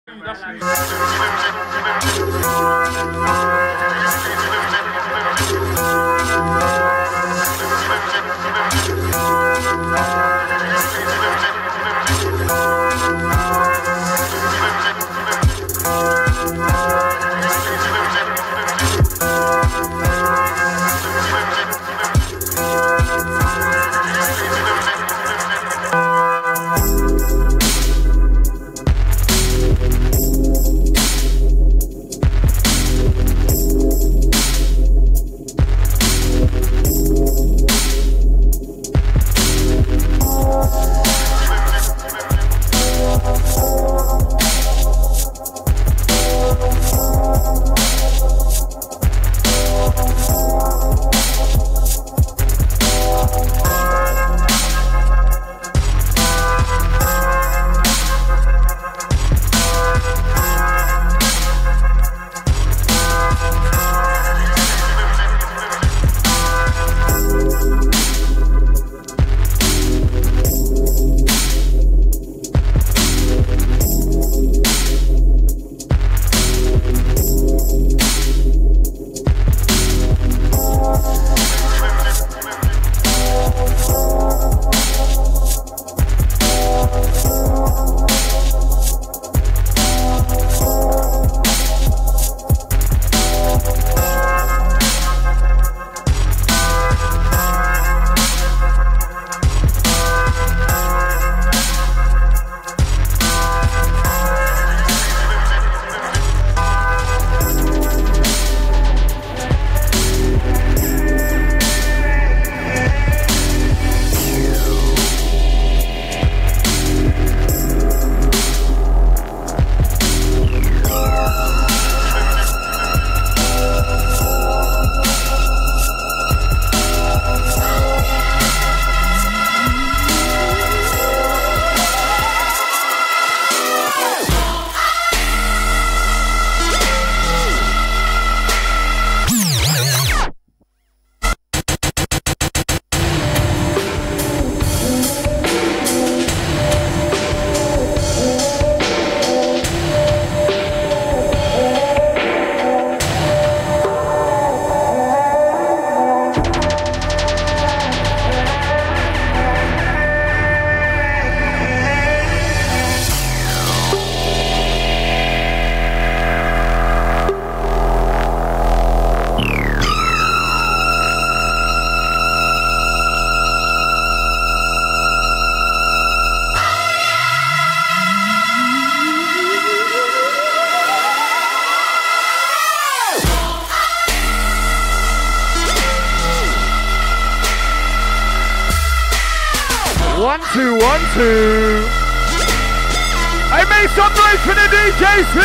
I made some noise for the DJ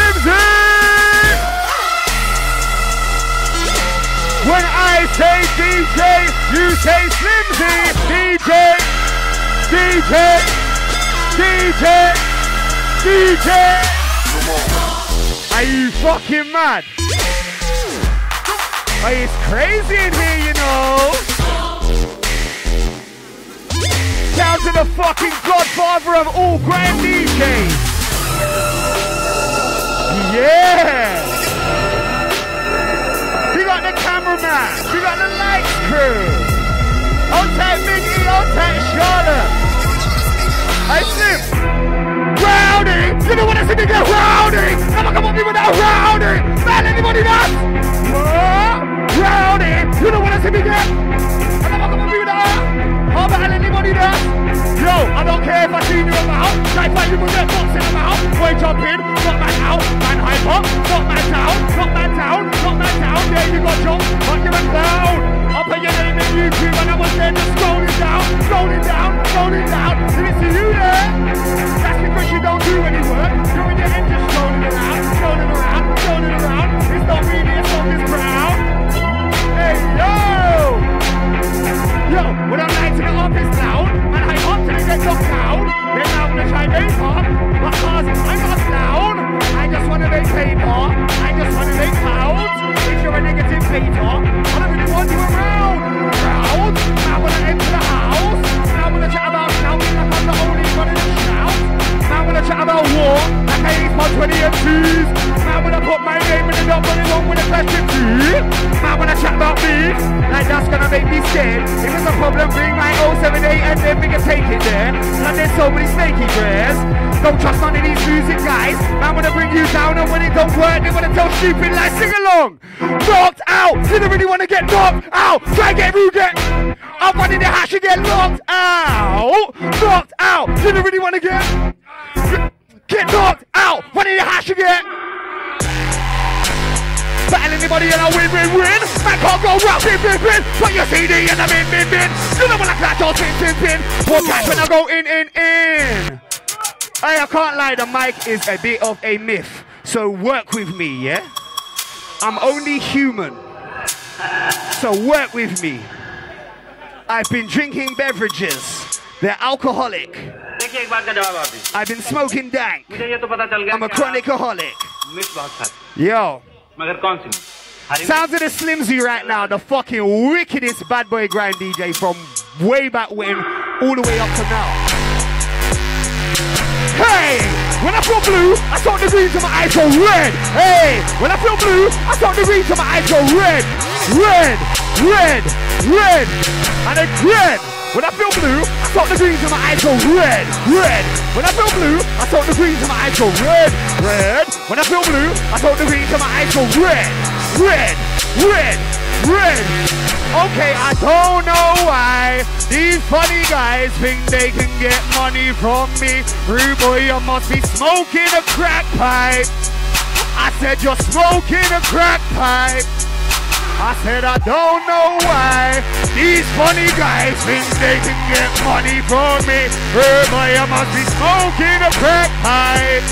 Slimzee. When I say DJ, you say Slimzee. DJ, DJ, DJ, DJ. Are you fucking mad? It's crazy in here, you know. Down to the fucking godfather of all grand DJs. Yeah. We got the cameraman. We got the lights crew. Old tight Minky, old tight Charlotte. I Slim. Rowdy. You don't want to see me get rowdy. Come on, people that rowdy. Man, anybody that? Rowdy. You don't want to see me get. Come on, people that. How about anybody there? Yo, I don't care if I see you about. Try find you with their box in the mouth. Boy, jump in, knock man out. Man hyper, knock man down. Knock man down, knock man down. Yeah, you got jump, but you're a clown. I'll put your name in YouTube and I was there just scrolling down. Scrolling down, scrolling down. Didn't see you there. That's because you don't do any work. You're in your head just scrolling around. Scrolling around, scrolling around. It's not really a song, it's brown. Hey, yo! Yo, when I'm lighting it up, it's loud. And I up till it gets knocked down. Then I'm gonna try make up. Because I'm not down. I just wanna make paper. I just wanna make clouds. If you're a negative hater, I don't really want you around. Proud. Now when I enter the house. Now when I chat about shouting like I'm the only one in the shout. Now when I chat about war, like I eat my MCs. Man, when I put my name in the dub, but it won't win a question too. Man, when I chat about beef, like that's gonna make me scared. If there's a problem, bring my 078 and then we can take it there. Like there's so many snaky prayers. Don't trust none of these music guys. Man, wanna bring you down, and when it don't work, they wanna tell stupid lies. Sing along. Knocked out. Didn't really wanna get knocked out. Try and get rude. I'm running the hash and get knocked out. Knocked out. Didn't really wanna get knocked out. Running the hash again. Battle anybody and I win. Man can't go round, bin. Put your CD in the bin. You don't wanna clash or tin. Poor catch when I go in. Hey, I can't lie, the mic is a bit of a myth. So work with me, yeah? I'm only human. So work with me. I've been drinking beverages. They're alcoholic. I've been smoking dank. I'm a chronicaholic. Yo. Sounds of the Slimzee right now, the fucking wickedest bad boy grind DJ from way back when, all the way up to now. Hey, when I feel blue, I start to green to my eyes go red. Hey, when I feel blue, I start to green to my eyes go red. And again, when I feel blue, I start to green to my eyes go red. When I feel blue, I start to green to my eyes go red. When I feel blue, I start to green to my eyes go red. Okay, I don't know why these funny guys think they can get money from me. Rude boy, you must be smoking a crack pipe. I said you're smoking a crack pipe. I said I don't know why these funny guys think they can get money from me. Rude boy, you must be smoking a crack pipe.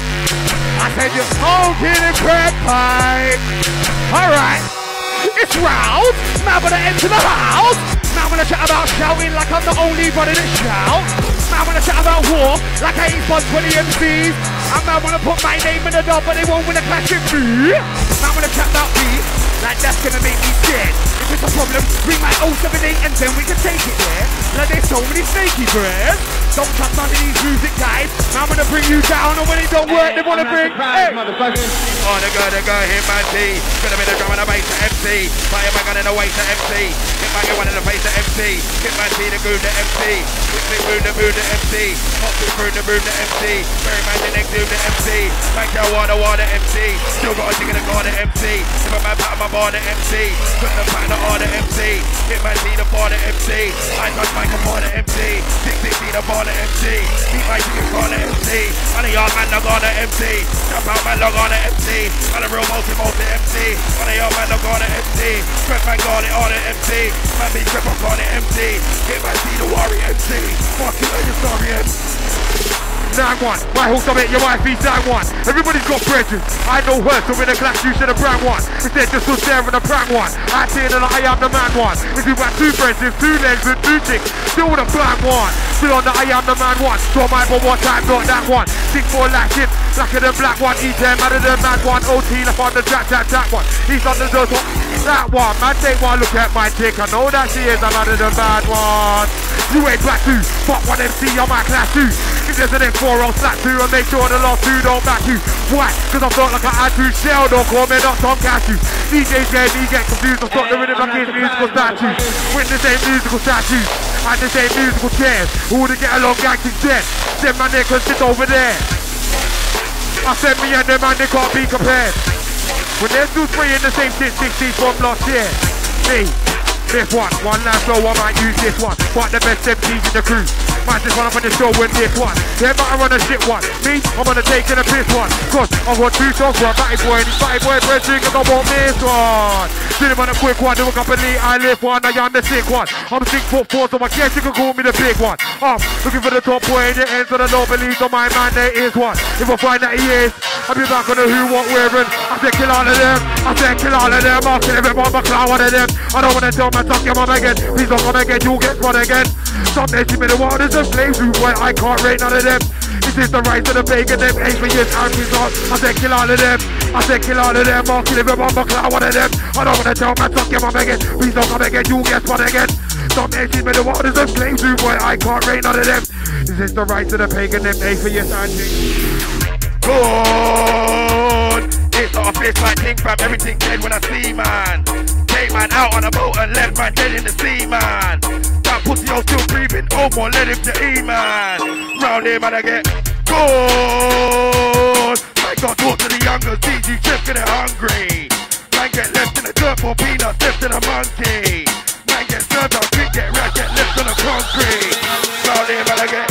I said you're smoking a crack pipe. Alright. It's round, now when I enter the house. Now when I chat about shouting like I'm the only one that shout. Now when I chat about war like I ain't spun 20 MCs. And now when I put my name in the dub but they won't win a clash with me. Now when I chat about beef, like that's gonna make me scared. If it's a problem, bring my 078 and then we can take it there. Like there's so many snaky breads. Don't trust none of these music guys. Now I'm gonna bring you down, and when it don't work, they wanna bring. Hey, motherfuckers! Oh, the girl, hit my T. Gonna be the drum and the bass to MC. Fire my gun in the way to MC. Hit my gun in the face to MC. Hit my T, the groove to MC. Quickly move to MC. Hot to move to MC. Very man the next move to MC. Like your water MC. Still got a jig in the car to MC. If a man pat my bar to MC. Put the pat the R to MC. Hit my T, the bar to MC. I touch my car to MC. 660 the bar to MC. Beat my chicken car to MC. And a yard man log on to MC. Jump out man log on to MC. And a real multi MC. And a yard man log on to MC. Strip man got it on to MC. Man be strip up on the MC. Hit my T, the warrior MC. Fuck you, you're sorry MC. 9-1, my hook's up it, your wife beats 9-1. Everybody's got brethren, I know her, so in a class you should have brand one. Instead just stood there in a prank one. I say that I am the man one. If you got 2 friends, 2 legs and 2 chicks, still with a blank one. Still on the I am the man one. So my but one time got that one. 6-4 lashing, blacker than black one. E10 madder than man one. OT left on the track one. He's on the dirt one. That one, man take one look at my chick. I know that she is a madder than bad one. You ain't black 2, fuck one MC on my class 2. If there's an M4 I'll slap 2 and make sure the last 2 don't back you. Why? Cause I felt like I had to shell, don't call me not Tom Cashew. DJs get confused, I stop the rhythm like his musical statues. With the same musical statues and the same musical chairs. Who to get along gangsters dead. Them man they can sit over there. I said me and them man they can't be compared. When there's 2 3 in the same 660s from last year. Me, this one last flow I might use this one. But the best MCs in the crew. Might just run up on the show with this one. They might run a shit one. Me, I'm gonna take in a piss one. Cause I've got 2 songs for a batty boy and his batty boy pressing cause I want this one. See them on a quick one, do a company, I live one, I am the sick one. I'm 6'4", so I guess you can call me the big one. I'm looking for the top boy in the end, so I don't believe on my man there is one. If I find that he is, I'll be back on the who, what, where, and I said kill all of them. I said kill all of them, I'll kill everyone but clown one of them. I don't wanna tell my suck your mom again. Please don't come again, you'll get one again. Some days in the world is a slave who boy, I can't rate none of them. This is the rise of the bacon, them 8 years and results. I said kill all of them. I said kill all of them, I'll kill everyone but clown one of them. I don't wanna tell my suck your mom again. Please don't come again, you'll get one again. Some days in the world is a slave who boy, I can't rate none of them. This is the rise of the pagan, them 8 years and results. good. It's not a fish like king fam, everything dead when I see man. Take man out on a boat and left man dead in the sea man. That pussy all still breathing, oh more let him to eat man. Round here man I get good. I got talk to the youngers, DG just get it hungry. Man get left in the dirt for peanuts, left in a monkey. Man get served on quick, get wrecked, get left on the concrete. Round here man I get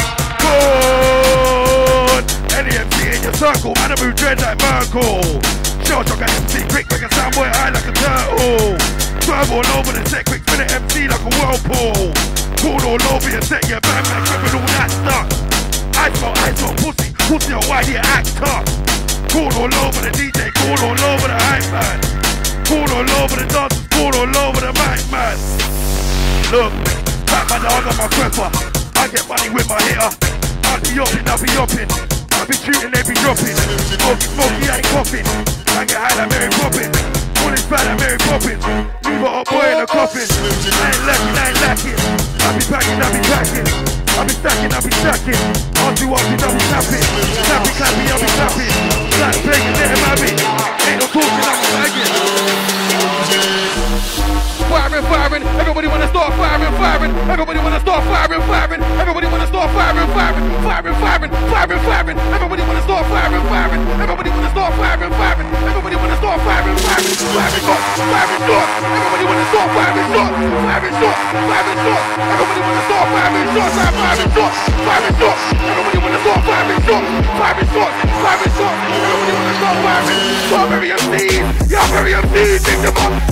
good. Any MC in your circle, man I move dread like Merkel. Shell shock at MC quick, make a sound boy high like a turtle. Swerve all over the set, quick spin at MC like a whirlpool. Pull all over your set, yeah bang bang, gripping all that stuff. I smoke pussy, pussy on why do you act tough? Call all over the DJ, call all over the hype man. Call all over the dancers, call all over the mic man. Look, back my dog on my crepper. I get money with my hitter. I'll be yopping. I'll be shooting, they be dropping. Smoky, I ain't coughing. I get high like Mary Poppins. All is bad like Mary Poppins. Leave a hot boy in a coffin. I ain't lacking. I'll be packing. I'll be stacking. I'll do what I'll be snapping. Clappy, I'll be snapping. Black plague and let him have it. Ain't no talking, I'm flagging. Firing, everybody wanna start firing. Everybody wanna start firing. Everybody wanna start firing. Everybody wanna start firing. Everybody wanna start firing. Everybody wanna start firing. Firing shots. Everybody wanna start firing shots. Everybody wanna start firing shots. Everybody wanna start firing shots. Everybody wanna start firing. Strawberry MCs, yeah, very MCs, pick them up.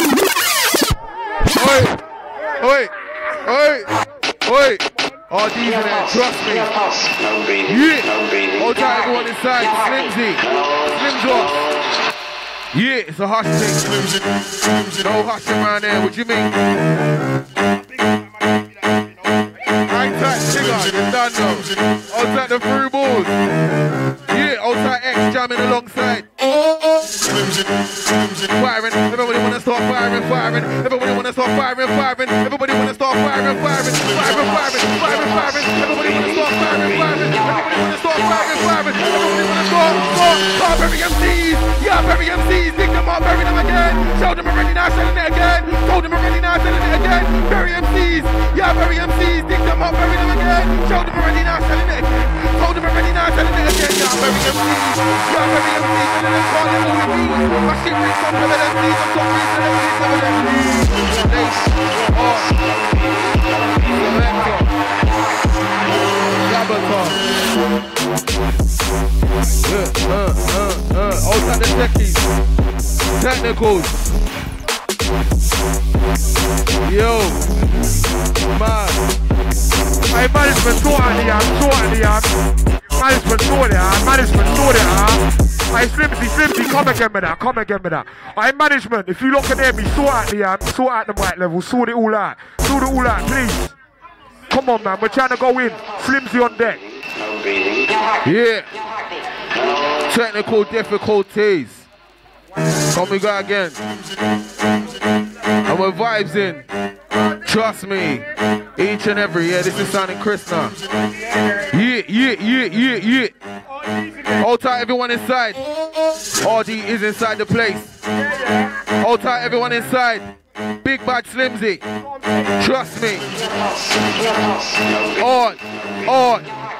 Oi. Oh, these are there, trust me. Yeah. Hold tight, everyone inside. Slimzee. Slimzos. Yeah, it's a hush thing. No hushing around there, what you mean? Hang tight, nigga, it's done though. Hold tight the through balls. Yeah, hold tight X jamming alongside. Firing, everybody wanna start firing. Everybody wanna start firing. Everybody wanna start firing. Everybody wanna start firing. Everybody wanna start bury MCs. Yeah, bury MCs. Dig them up, bury them again. Show them already now, selling it again. Told them already now, selling it again. Bury MCs. Yeah, bury MCs. Dig them up, bury them again. Show them already now, selling it again. Told them already now, selling it again. Yeah, bury MCs. Yeah, bury MCs. And then call them all with me. My shit brings some of MCs. I'm top three celebrities, some of Out at the techies. Technicals. Yo. Man. Hey, management sort it. Hey, Slimzee, come again with that. Hey, management, if you lot can hear me, sort out the mic level, sort it all out, please. Come on, man, we're trying to go in. Slimzee on deck. Yeah. Technical difficulties. Come we go again. And we're vibes in. Trust me. Each and every, yeah, this is sounding crisp now. Yeah. Hold tight, everyone inside. RD is inside the place. Hold tight, everyone inside. Big bad Slimzee. Trust me. On.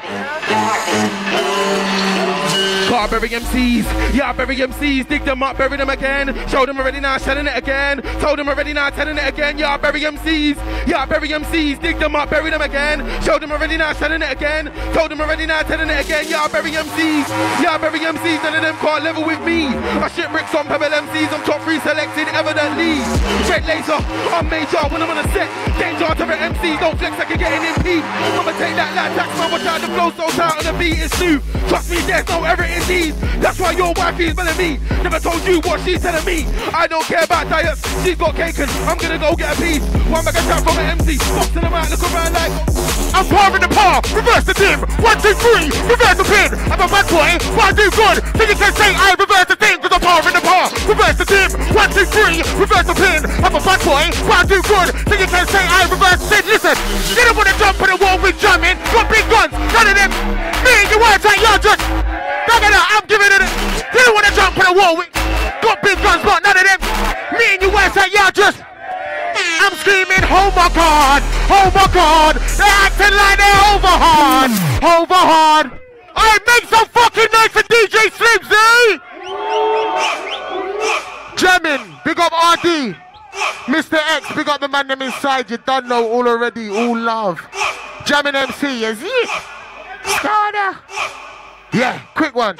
Car bury MCs, yeah, bury MCs, dig them up, bury them again. Show them already now, selling it again. Told them already now, telling it again. Yeah, bury MCs, dig them up, bury them again. Show them already now, selling it again. Told them already now, telling it again. Yeah, bury MCs, none of them can't level with me. I shit bricks on Pebble MCs, I'm top 3 selected, evidently. Red laser, I'm major when I'm on a set. Danger to the MCs, don't flex like you're getting in peak. I'ma take that lad tax, man, watch out the flow so tight on the beat, it's new. Trust me, there's no error in these. That's why your wife is better me. Never told you what she's telling me. I don't care about diets, she's got cake and I'm gonna go get a piece. One bag of chat from an MC, box to the mic, look around like I'm par in the par, reverse the dim. 1, 2, 3, reverse the pin. I'm a bad boy, but I do good. So you can say I reverse the thing, cause I'm par in the par, reverse the dim. 1, 2, 3, reverse the pin. I'm a bad boy, but I do good. So you can say I reverse the thing. Listen, you don't wanna jump on the wall with jamming. Got big guns, none of them. Me and your words like you're just Back it up, I'm giving it a... Didn't want to jump on the wall with... Got big guns, but none of them. Me and you West Side, y'all just... I'm screaming, oh my God, oh my God. They're acting like they're overhard, overhard. Alright, make some fucking noise for DJ Slimzee. Jamming, big up RD. Mr. X, big up the man them inside. You done know all already, all love. Jamming MC, is it? Discarda. Yeah, quick one.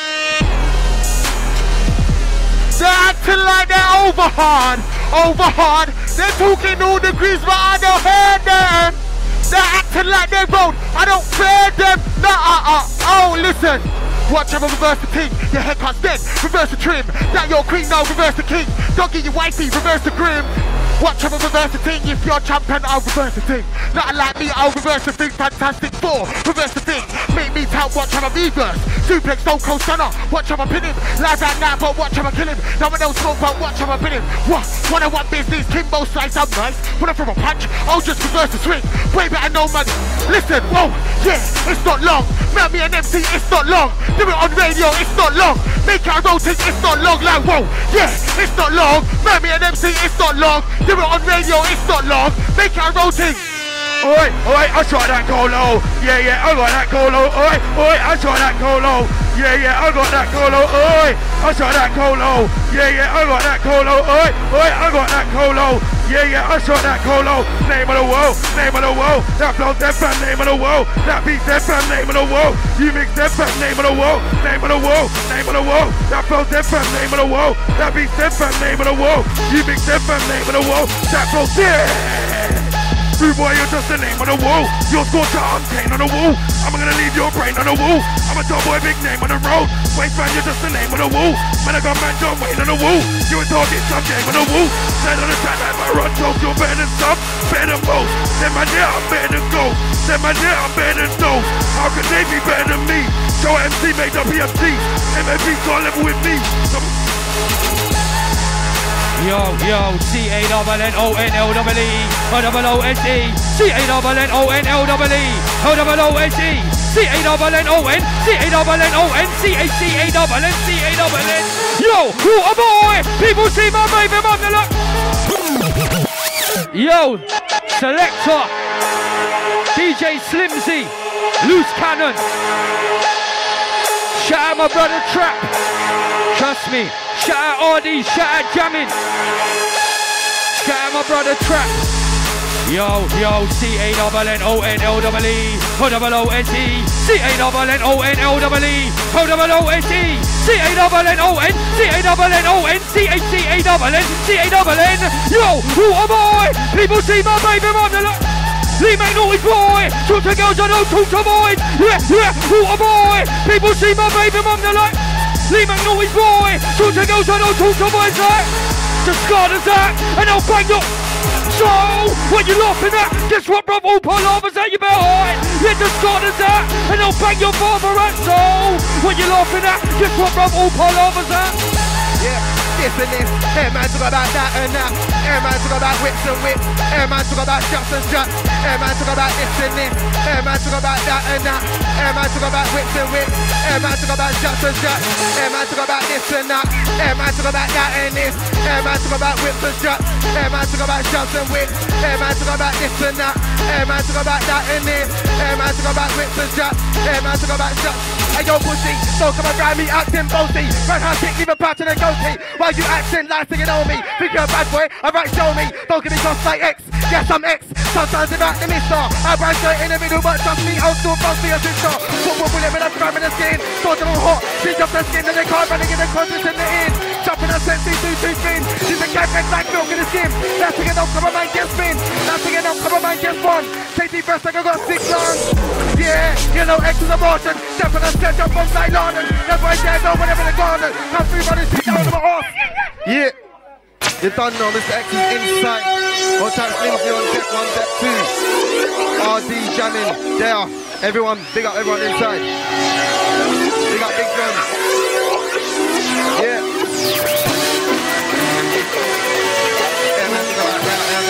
They're acting like they're overhard, overhard. They're talking all degrees, but I don't hear them. They're acting like they're bold. I don't fear them. Oh, listen. Watch how I reverse the thing. Your haircut's dead. Reverse the trim. That your queen now. Reverse the king. Don't get your wifey. Reverse the grim. Watch how I reverse the thing. If you're champion, I'll reverse the thing. Not like me, I'll reverse the thing. Fantastic Four. Reverse the thing. Make me tell. Watch how I reverse. Suplex, Stone Cold Stunner. Watch how I pin him. Live right now, but watch how I kill him. No one else smoke, but watch how I pin him. What? One-on-one business. Kimbo slice. I'm nice. When I throw a punch, I'll just reverse the swing. Way better know, man. Listen, whoa. Yeah, it's not long. Melt me an MC, it's not long. Do it on radio, it's not long. Make it a rotate, it's not long. Like, whoa. Yeah, it's not long. Melt me an MC, it's not long. Do it on radio, it's not long. Make it a rotate. Alright, I shot that colo. Yeah, I got that colo. Alright, I shot that colo. Yeah, I got that colo. Alright, I shot that colo. Yeah, I got that colo. Alright, I got that colo. Yeah, I shot that colo. Name of the world, name of the world. That flows that fam, name of the world. That beats that fam, name of the world. You mix that fam, name of the world. Name of the world, name of the world. That flows that fam, name of the world. That beats that fam, name of the world. You mix that fam, name of the world. That flows Rude boy, you're just the name of the wall. Your scorcher, I'm cane on the wall. I'm gonna leave your brain on the wall. I'm a top boy, big name on the road. Waistband, you're just the name of the wall. Man, I got man John Wayne on the wall. You a target, some game on the wall. Stand on the track like my run toast. You're better than some, better than most. Then man, yeah, I'm better than gold. Then man, yeah, I'm better than those. How can they be better than me? Show MC made up PFC. MFP got level with me. Yo, C-A-N-N-O-N-L-E-E, O-O-O-S-E, C-A-N-N-O-N-L-E-E, O-O-O-S-E, C-A-N-N-O-N, C-A-N-N-O-N, C-A-C-A-N-N-C-A-N-N. Yo, water boy, people see my baby mum, they're like... Yo, selector, DJ Slimzee, loose cannon. Shout out my brother Trap, trust me. Shout out RD, shout out Jamming. Shout out my brother Trap. Yo, C-A-N-N-O-N-L-E-E, O-O-O-S-E, C-A-N-N-O-N-L-E-E, O-O-O-S-E, C-A-N-N-O-N, C-A-N-N-O-N, C-A-C-A-N-N, C-A-N-N. Yo, water boy, people see my baby mum, they're like... Lee make noise boy, talk to girls I don't talk to boys. Yeah, water boy, people see my baby mum, they're like... Lee McNaughty's boy, talk to girls I don't talk to boys like Discarda's that, and I'll bang your... So, what you laughing at? Guess what, bruv, all palavers at you behind. Yeah, Discarda's that, and I'll bang your father at. So, what you laughing at? Guess what, bruv, all palavers at. Yeah, this and this. Hey man, talk about that and that. Hey man, talk about whips and whips. Hey man, talk about shots and shots. Hey man, talk about this and this. Hey man, talk about that and that. Hey man, talk about whips and whips. Hey man, talk about shots and shots. Hey man, talk about this and that. Hey man, talk about that and this. Hey man, talk about whips and shots. Hey man, talk about shots and whips. Hey man, talk about this and that. Hey man, talk about that and this. Hey man, talk about whips and shots. Hey man, talk about shots. Hey yo, pussy, don't come around me acting bossy. Run hard kick, leave a patch and a goatee. While you acting like singing on me. Think you're a bad boy, alright, show me. Don't give me cross like X. Yes, I'm X. Sometimes it's like the mister. I branch straight in the middle, but trust me, I'll still bounce for your sister. Football bullet with a scrap in the skin. Sort them all hot. Pinch up the skin and they can't running in the conscience in the inn. Chopping a sensei, two spin. She's a cat red like milk in the skin. That's again, don't come on, man, just spin. That's again, don't come on, man, just one. Take deep breaths like I got 6 lungs. Yeah, you know X is a Martian. Step on a step up from like London. That's why I dare go whenever the garden. Come through running shit down to my horse. Yeah, you done know Mr. X is inside. One time Slimzee on step 1, step 2. RD jamming, there. Everyone, big up everyone inside. Big up Big Guns. Yeah. Yeah, man, go out,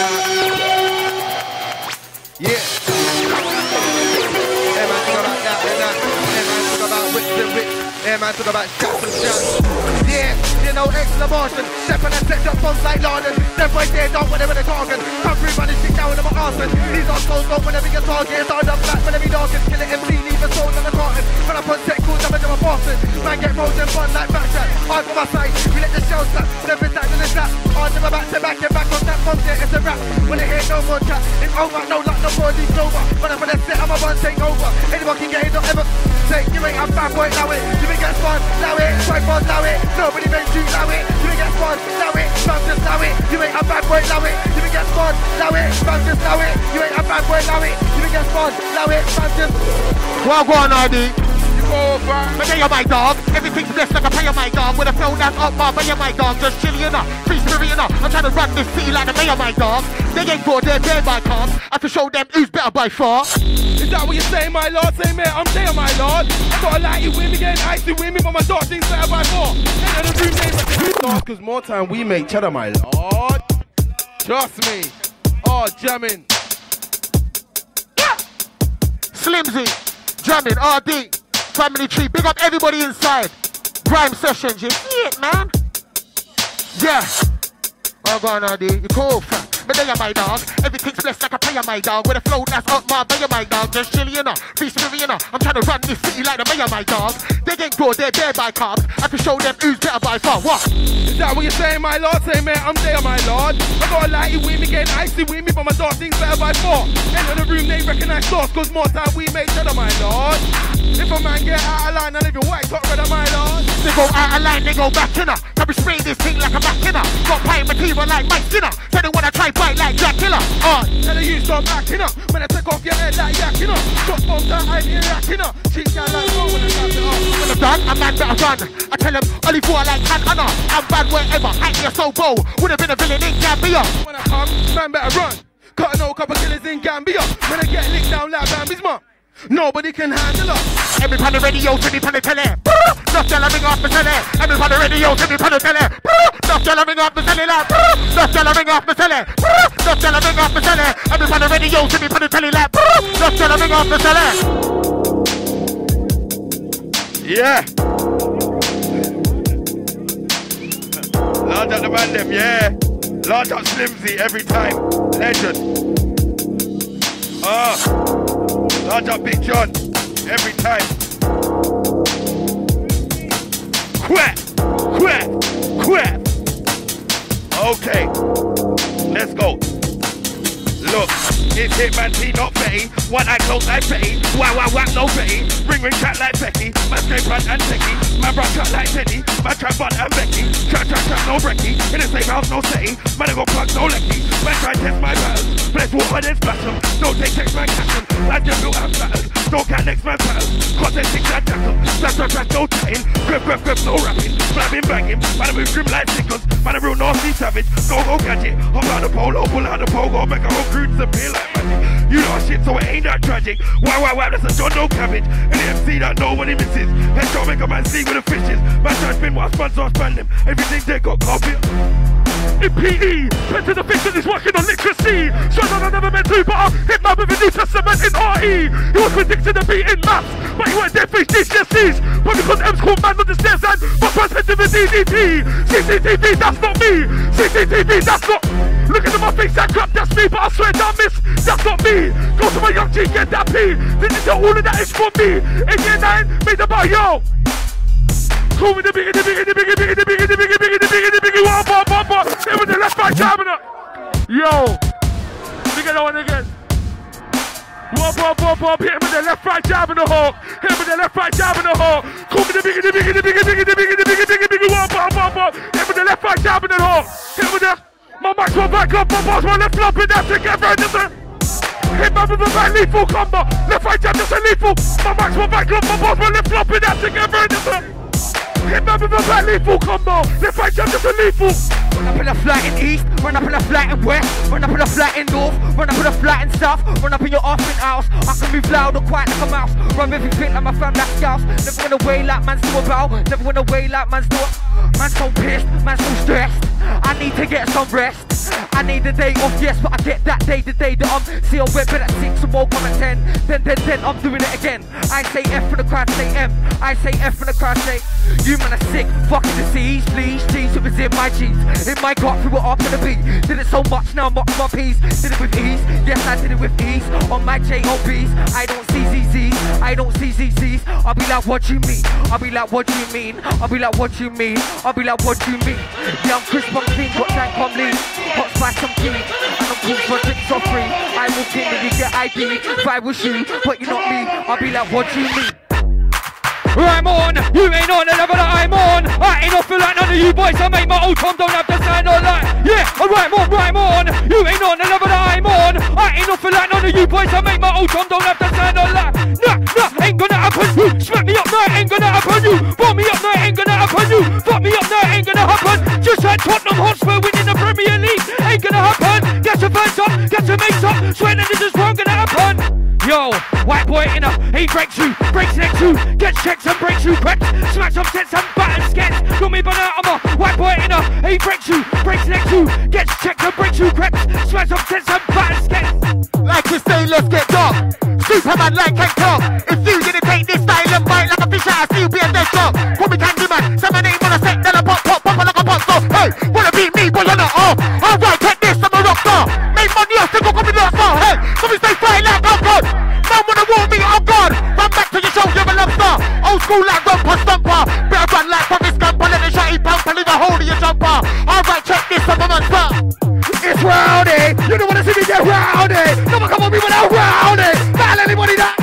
yeah. Yeah, man, go out, yeah, man, go about whips and whips. Yeah, man, talk about shots and shots. Yeah, you know, excellent motion. Step on and set up bombs like London. Them boys there don't whenever they're talking. Come through, running shit down with them arson. These are souls don't whenever you target. Start up black whenever you darken. Kill it MC, leave a soul on the carton. When I put tech cool damage on my Boston. Man get rolled and fun like backshot. Hard for my side, we let the shells slap. Never that to the slap. Hard to my back to back, get back on that bomb there, it's a rap. When they hear no more chat, it's over, no luck, no more leaves over. When I'm on the set, I'm a one take over. Anyone can get it, don't ever say, you ain't a bad boy, allow it. You ain't get spun, allow it. Tripod, allow it. Nobody meant you, allow it. You ain't get spun, allow it. Fam just allow it. You ain't a bad boy, allow it. You ain't get spun, allow it. Fam just allow it. You ain't a bad boy, allow it. You ain't get spun, allow it. Fam just. Well, go on, RD. Over. But they are my dog, everything's blessed like a pay my dog. With a flow that's up, my mayor my dog. Just chilly enough, free spirit enough. I'm trying to run this city like the mayor my dog. They ain't good, they're dead by cars. I have to show them who's better by far. Is that what you're saying, my lord? Say, mate, I'm there, my lord. I gotta light you with me, getting icy with me, but my dog thing's better by far. Enter the room, name like Cause more time we make cheddar, my lord. Trust me. Oh, jamming. Yeah. Slimzee, jamming, RD. Family tree, big up everybody inside. Grime sessions, you see it, man? Yeah. Oh, go on, RD, you cool, fam. But they are my dog, everything's blessed like a player, my dog. With a flow that's up, my mayor, my dog. Just chilly enough, free spirit enough. I'm trying to run this city like the mayor, my dog. They ain't good, they're dead by carbs. I have to show them who's better by far. What? Is that what you're saying, my lord? Say, man, I'm there, my lord. I gotta light you with me, getting icy with me, but my dog thing's better by far. Enter the room, they recognize sauce, cause more time we make cheddar, my lord. If a man get out of line, I live your white top red, my lord. They go out of line, they go back in her. Can we spray this thing like a back in her? Got pie material like Mike Skinner. So they wanna try bite like Jack Killer. Tell you stop acting up. When I take off your head like yakking up. Stop bombs that I'm here racking up. Cheat guy like oh, when I tap it up. When I'm done, a man better run. I tell them, only four like Han Anna. I'm bad wherever, hang your so bold. Would've been a villain in Gambia. When I come, man better run. Cut no couple killers in Gambia. When I get licked down like Bambi's mum. Nobody can handle us. Every pan the radio, every pan the tele. Not ring off the tele. Every pan the radio, every pan the tele. Not ring off the tele. Not ring off the tele. Not ring off the tele. Every pan the radio, every pan the tele. Not ring off the tele. Yeah. Large up the man them, yeah. Large up Slimzee every time. Legend. Large up Big John every time. Quack, quack, quack. Okay, let's go. Look, it's Hitman T, not Betty. One eye close like Betty. Whack, no Betty. Ring chat like Becky. Man straight front and techie. Man brush cut like Teddy. Man trap Bun and Becky. Trap, no brekkie. In the same house, no setty. Man I go plug, no lecky. Man try test my battles. Bless water, then splash them. Don't take text, man catch them. Man just built and flattered. Don't count next man pattern. Content six and jackal. Slash, no chatting. Grip, no rapping. Blabbing, banging. Man I move grim like sickles. Man a real nasty savage. Go gadget. Hop out the polo, pull out the pogo. Make a whole crew disappear like magic. You know shit, so it ain't that tragic. Wow, that's a John Doe cabbage. And the MC that nobody misses. Headshot make a man see with the fishes. Man try spin while spun, so I span them. Everything they got copy. In PE, went to the fiction, he's working on literacy. So I never meant to, but I hit man with the New Testament in RE. He was predicting to be in maths, but he went there for his GCSEs. But because M's called man on the stairs and my president with DDT. CCTV, that's not me. CCTV, that's not. Look at my face, that crap, that's me. But I swear down, miss, that's not me. Go to my young G, get that P. Digital, all of that is from me. In year 9, made about yo. Call me the biggie, one. Hit with the left right cabinet. Yo, nigga, that one again. One. Hit him with the left right jab in the hawk. Hit him with the left right jab in the hawk. Call me the biggie, one. Hit with the left right jab in the hawk. Hit with the. My max one back up, my boss one left flop in that together. Hit man with a back lethal combo. Left right jab, just a lethal. My max one back up, my boss one left flop in that together. Hit man with a back lethal combo. Left right jab, just a lethal. Run up in a flat in east, run up in a flat in west, run up in a flat in north, run up in a flat in south, run up in your offing house. I can move loud or quiet like a mouse. Run with it like my fam, that's scouse. Never went away like man's still about. Never went away like man's still. Man's so pissed, man's so stressed. I need to get some rest. I need a day off, yes, but I get that day to day that I'm see I'm weapon at 6 and woke up at 10. Then I'm doing it again. I say F for the crowd, say M. I say F for the crowd, say you man are sick, fucking disease, please. Jeez, it was in my jeans, in my gut, threw it up to the beat. Did it so much, now I'm up my piece. Did it with ease, yes I did it with ease. On my J.O.B's, I don't see ZZs, I don't see ZZs. I'll be like, what you mean? I'll be like, what you mean? I'll be like, what you mean? I'll be like, what you mean? Yeah, I'm crisp, I'm clean, got dank, I'm lean. Hot spice, I'm keen, and I'm cool for drinks for free. I walk in and you get ID, if I was you, but you're not me. I'll be like, what you mean? I'm on, you ain't on the level that I'm on. I ain't off feel like none of you boys. I make my old Tom, don't have to stand on like. Yeah, I'm on. You ain't on the level that I'm on. I ain't off feel like none of you boys. I make my old Tom, don't have to stand on like. Nah, ain't gonna happen. You smack me up, no, it ain't gonna happen. You bomb me up, no, it ain't gonna happen. You fuck me up, no, it ain't gonna happen. Just had Tottenham Hotspur winning the Premier League. Ain't gonna happen. Get your fans up, get your mates up. Swear that this is wrong gonna happen. Yo, white boy in a, he breaks you, breaks next to, gets checks and breaks you, cracks, smacks some sets and batters, gets, got me banana, I'm a white boy in a, he breaks you, breaks next to, gets checks and breaks you, cracks, smacks some sets and batters, gets. Like we say, let's get dark. Superman like Hank Talk. If you didn't take this style and bite like a fish out, I still be a dead dog. Call me Candyman, say my name on a set, then I pop like a pop star. Hey, wanna be me, but you're not all. Alright, take this, I'm a rock star. Make money off, still call me rock star. Hey, so we stay fly like I'm God. Man wanna warn me, I'm God. Run back to your show, you're a lobster. Old school like Rumper Stomper. Better run like from this gun, let the shotty pump, leave a hole in your jumper. Alright, check this, I'm a monster. It's rowdy. You don't wanna see me get rowdy. No one come on me without rowdy. Battle anybody that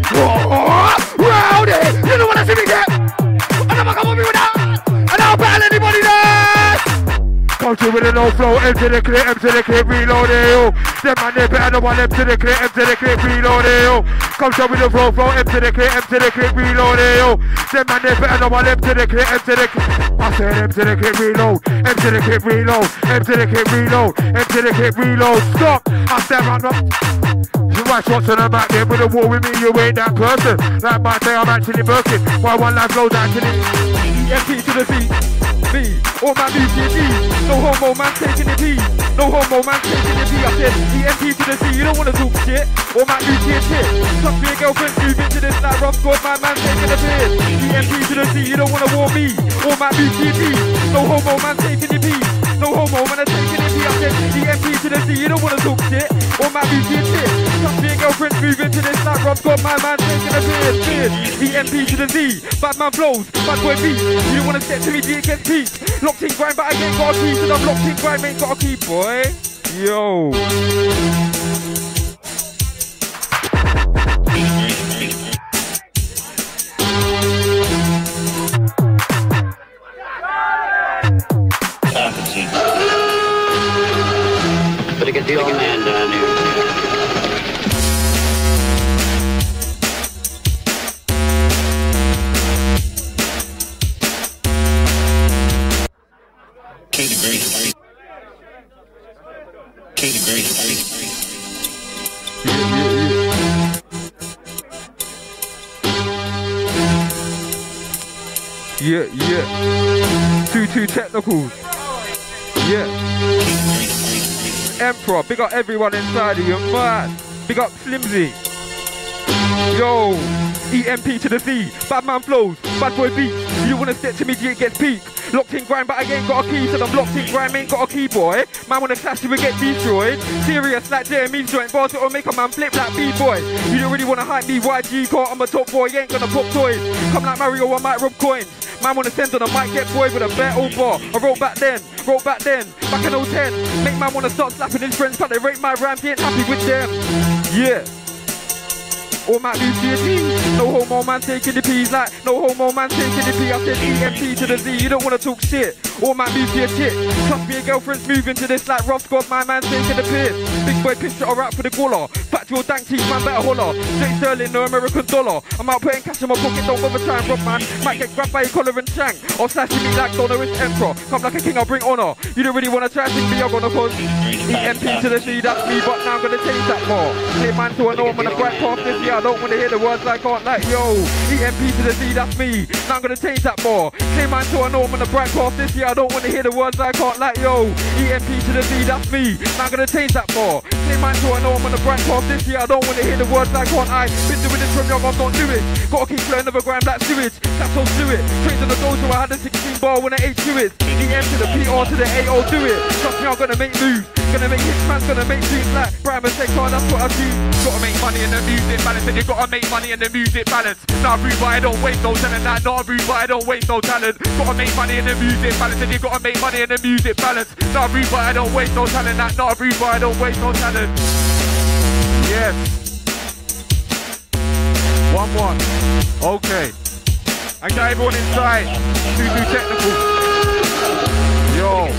rowdy. You don't wanna see me get. I never come on me without. And I'll battle anybody that. Come to with a no flow, empty the clip, reload it. Them man they better than one, empty the clip, reload it. Come to with the flow, empty the clip, reload it. Them man they better than one, empty the clip. I said empty the clip, reload, empty the clip, reload, empty the clip, reload, empty the clip, reload. Stop! I said run up. You watch what's on the back there with a war with me, you ain't that person. Like my day, I'm actually working. Why one life flows actually? EMP to the beat. Me, all my BGD. No homo man taking the P. No homo man taking the P. I said EMP to the C. You don't wanna talk shit. All my BGD shit. Trust me, a girlfriend move into this like rough god. My man taking the piss. EMP to the C. You don't wanna war me. All my BGD. No homo man taking the P. No homo man taking the P. I said EMP to the C. You don't wanna talk shit. All my BGD shit. Trust me, a girlfriend move into this like rough god. My man taking the piss. EMP to the Z. Bad man flows. Bad boy beat. You wanna step to me, G against P. Locked in grind, but I ain't got a key. So I'm locked in grind, ain't got a key, boy. Yo. Better get the old man down here. Yeah. Two technicals. Yeah. Empra, big up everyone inside of you, man. Big up Slimzee. Yo. EMP to the C. Bad man flows. Bad boy beats. You wanna step to me, it gets peak. Locked in grind, but I ain't got a key. Said I'm locked in grind, ain't got a key, boy. Man wanna clash you and get destroyed. Serious like Jeremy's joint. Bars it'll make a man flip like B-boy. You don't really wanna hype me, YG car. I'm a top boy, you ain't gonna pop toys. Come like Mario, I might rob coins. Man wanna send on a mic, get boy with a battle bar. I wrote back then, back in 010. Make man wanna start slapping his friends, but they rate my rhymes, he ain't happy with them. Yeah. All my BGD, no homo man taking the P's like, no homo man taking the P. I said EMP to the Z, you don't wanna talk shit. All my BGD shit. Trust me, a girlfriend's moving to this like rough god, my man taking the piss. Big boy pinch it alright for the guala. Factual dank teeth, man better holler. Straight sterling, no American dollar. I'm out putting cash in my pocket, don't bother trying rob man. Might get grabbed by your collar and shank. I'll slash you me like Donna, it's Empra. Come like a king, I'll bring honor. You don't really wanna try to think me, I'm gonna cause EMP to the Z, that's me, but now I'm gonna change that more. Say man to a norm on a bright path this year. I don't wanna hear the words I can't like, yo. EMP to the Z, that's me. Now I'm gonna change that more. Say man to a norm on a bright path this year. I don't wanna hear the words I can't like, yo. EMP to the V, that's me. Not gonna change that far. Same man, so I know I'm on the bright path this year. I don't wanna hear the words I can't. I been doing this from young, I'm not new it. Gotta keep flowing over grind like sewage. That's so do it. Straight to the goal, so I had a 16 bar when I ate to it. EM to the PR to the AO, do it. Trust me, I'm gonna make moves. Gonna make hits, man's gonna make dreams like Brian and take on, that's what I do. Gotta make money in the music balance, and you gotta make money in the music balance. Not rude, but I don't waste no talent. Not rude, but I don't waste no talent. Gotta make money in the music balance, and you gotta make money in the music balance. Not rude, but I don't waste no talent. Not rude, but I don't waste no talent. Yes. 1-1. Okay. I got everyone inside. Too technical. Yo.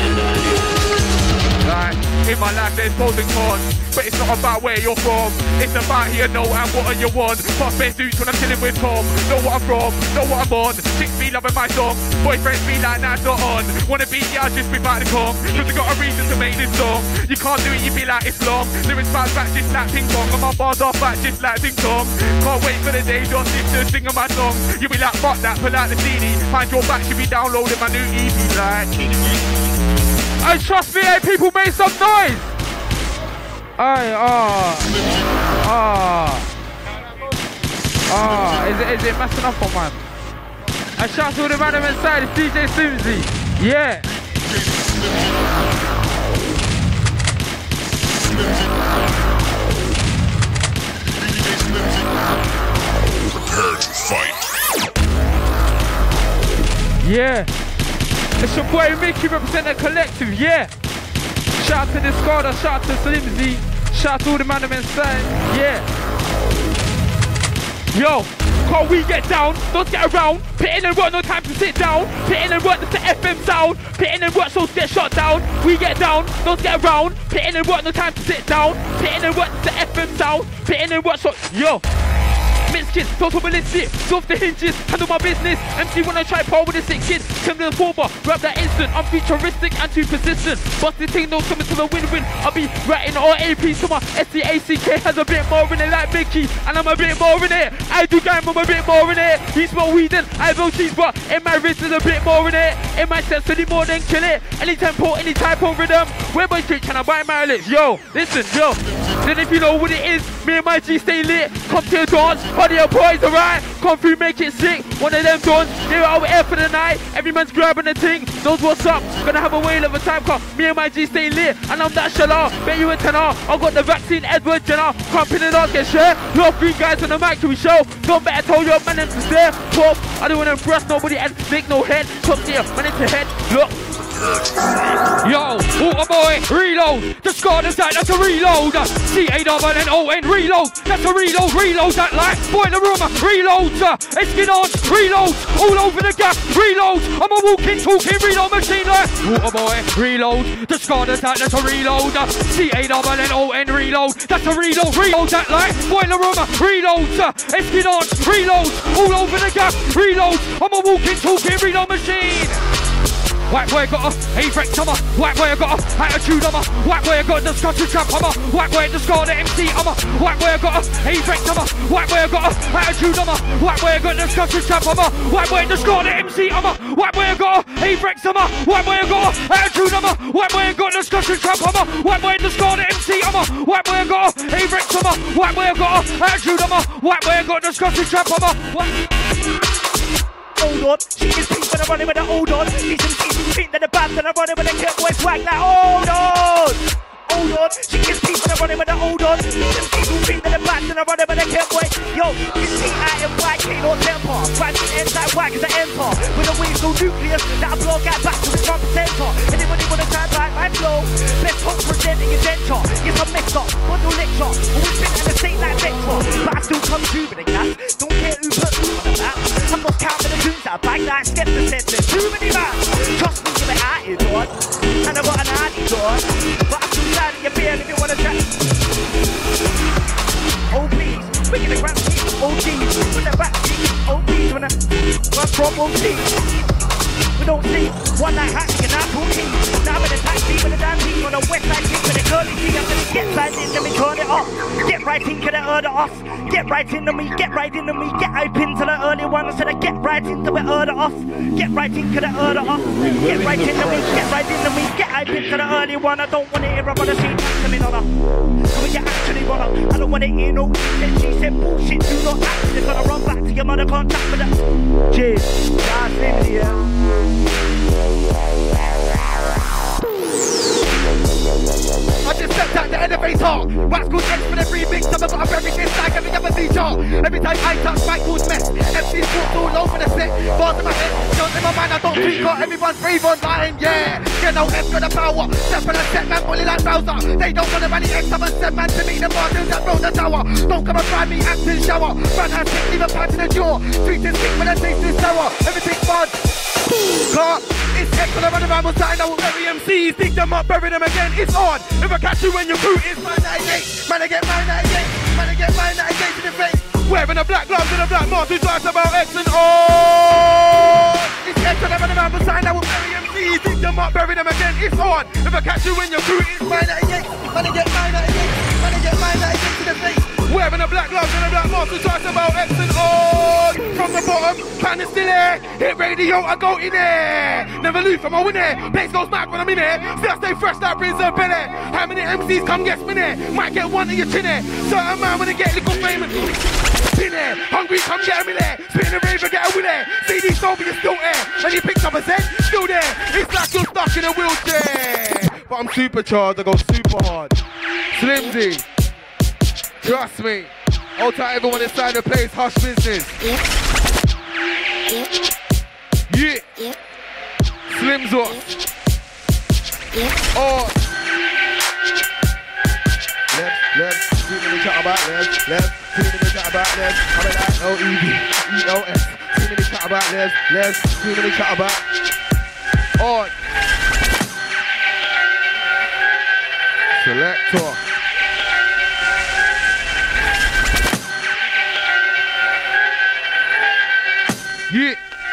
Like, in my life there's pros and cons, but it's not about where you're from. It's about here, know and what are you want. Pop best dudes when I'm chilling with Tom. Know what I'm from, know what I'm on. Chicks be loving my song, boyfriends be like, nah, it's not on. Wanna be, yeah, I'll just be about to come. Cause I got a reason to make this song. You can't do it, you be like, it's long. Lyrics bounce back just like ping pong, and my bars are back just like ding dong. Can't wait for the day your sisters singing my song. You be like, fuck that, pull out the CD. Find your back, you be downloading my new EP like. And trust me, hey, people make some noise! Is it messing up on man? And shout to all the random inside, it's DJ Slimzee. Yeah! Prepare to fight. Yeah! It's your boy Mickey representing the collective, yeah! Shout out to Discarda, shout out to Slimzee, shout out to all the man inside, yeah! Yo, can't we get down? Don't get around. Put in and work, no time to sit down. Put in and work, that's the FM sound. Put in and work, so get shut down. We get down, don't get around. Put in and work, no time to sit down. Put in and work, that's the FM sound. Put in and work, so yo. Mixed kids, total ballistic, off the hinges, handle my business. MC when I try par with a 6 kid, come to the 4-bar, grab that instant. I'm futuristic and too persistent. Bust the thing, no coming to the win-win. I'll be writing all AP, so my SCACK has a bit more in it like Mickey, and I'm a bit more in it. I do game, I'm a bit more in it. He smoke weed and I blow cheese, but in my wrist is a bit more in it. In my sense, any more than kill it. Any tempo, any type of rhythm. Where my street, can I buy my lips? Yo, listen, yo. Then if you know what it is, me and my G stay lit. Come to your dance, party your boys, alright? Come through, make it sick. One of them dons, they're out here for the night. Every man's grabbing a thing, knows what's up. Gonna have a whale of a time, cause me and my G stay lit. And I'm that shallow, bet you a tenor. I got the vaccine, Edward Jenner. Crumping it out, get share. Love green guys on the mic, we show. Don't better tell your man and there. Top, I don't wanna impress nobody and make no head. Top tier, man into head, look. Yo, water boy, reload. Discarda that, that's a reload. C-A-N-N-O-N, reload. That's a reload, reload that like. Boiler room, reload. Eskin on, reload. All over the gap, reload. I'm a walking, talking, reload machine like. Water boy, reload. Discarda that, that's a reload. C-A-N-N-O-N, reload. That's a reload, reload that like. Boiler room, reload. Eskin on, reload. All over the gap, reload. I'm a walking, talking, reload machine. White boy got a A-Break summer. White boy got a attitude on my. White boy got the Scottish trap on my. White boy Discarda MC on my. White boy got a A-Break summer. White boy got a attitude on my. White boy got the Scottish trap on my. White boy Discarda MC on my. White boy got a A-Break summer. White boy got a attitude on my. White boy got the Scottish trap on my. White boy Discarda MC on my. White boy got a A-Break summer. White boy got a attitude on my. White boy got the Scottish trap on my. Hold on, she is pink when I'm running with the hold on. These MCs think that the bad and I'm running with the cat boy swag like hold on. Hold on, she is pink when I'm running with the hold on. These MCs think that the bad and I'm running with the cat boy. Yo, it's T-I and white, K not temper. Branching ends like white is an empire. With a wave no nucleus, that'll blow out back to its 1%. Anybody wanna try like my flow? Best hope presenting your denture. Yes, I'm mixed up, but no lecture. Always been at the state like Vector. But I still come through with the gas. Don't care who put who on the map. I'm not counting the tunes that I bang like skepticism. Too many man. Trust me, give it out here, Lord. And I got an anti, Lord. But I'm too glad that you're beer if you wanna try. Oh please, we're gonna grab me. Oh geez, with the back seat. Oh please, when I run from oh please. With don't sleep. One night hacking and I'm talking. Now I'm in the taxi with a damn team on the west side team with a curly G. I'm gonna get right in, let me turn it off. Get right in, could I heard it off? Get right into me, get right into me, get hype into the early one. I said I get right into it, heard it off. Get right in, could I heard it off? Get right into me, get right into me, get hype into the early one. I don't want to hear, I wanna see back to me, nonna. So when you actually wanna, I don't want to hear no shit. She said bullshit, do not act. You're gonna run back to your mother, can't chat with her. Cheers. Nah, Slimzee, I just stepped out the elevator. Wax called X for the remix. I've got a very this like every other feature. Every time I touch mic called mess. MC's walked all over the set. Bars in my head, guns in my mind. I don't tweak or everyone's brave online. Yeah, you know F got the power. Step on a set man, bully like Bowser. They don't want to run the X. I'm a set man to me. The martyrs that roll the tower. Don't come and find me acting shower. Run has sick, leave a patch in the jaw. Sweet and sick, but I taste is sour. Everything's fun. Car, it's X on the run around with something that will bury MCs. Dig them up, bury them again. It's on. If I catch you when you're crew, it's my 98. Man, I get my 98. Man, I get my 98 to the face. Wearing a black gloves and a black mask. Who talks about X and O? It's X on the run around with something that will bury MCs. Dig them up, bury them again. It's on. If I catch you when you're crew, it's my 98. Man, I get my 98. Man, I get my 98 to the face. Wearing a black gloves and a black mask. Who talks about X and O? From the bottom, kind of still there. Hit radio, I go in there. Never lose from my win there. Place goes mad when I'm in there. Still I stay fresh, that brings a belly. How many MCs come get spin there? Might get one in your chin there. Certain man when they get little famous. Spin there. Hungry, come get me there. Spin the rave and get a win there. CD sober, you're still there. And you picked up a set, still there. It's like you're stuck in a wheelchair. But I'm supercharged, I go super hard. Slimzee, trust me. Hold tight everyone inside the place, hush business. Yeah. Slimzos. Oh. Left, too many chat about left, too many chat about left. I'm like L-E-V-E-O-S. Too many chat about left, too many chat about. On. Selector. Yeah.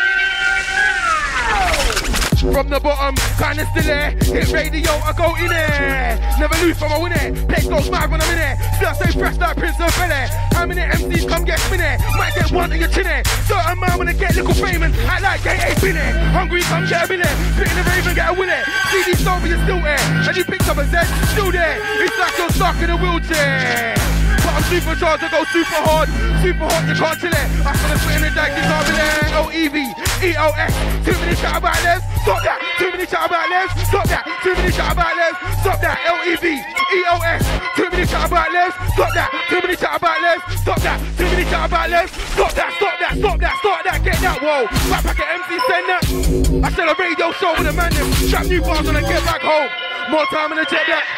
From the bottom, kinda still there. Hit radio, I go in there. Never lose from my win there. Place goes mad when I'm in there. Still I stay fresh like Prince of Bel-Air. How many MCs come get spin there? Might get one in your chin there. Certain man when they get little famous, act like they ain't been there. Hungry, come get a minute. Spit in the rave and get a win there. CD sober, you're still there. And you picked up a Z, still there. It's like you're stuck in a wheelchair. But I'm supercharged, I go super hard. Super hot, you can't chill it. I'm gonna spit in the deck, you can't be there. L-E-V-E-O-S. Too many chat about left. Stop that. Too many chat about left. Stop that. Too many chat about left. Stop that. L-E-V-E-O-S. Too many chat about left. Stop that. Too many chat about left. Stop that. Too many chat about left. Stop that. Stop that. Stop that. Stop that. Get that. Whoa. Backpack at MC, send that. I sell a radio show with a man. Strap new bars when I get back home. More time in the jet black.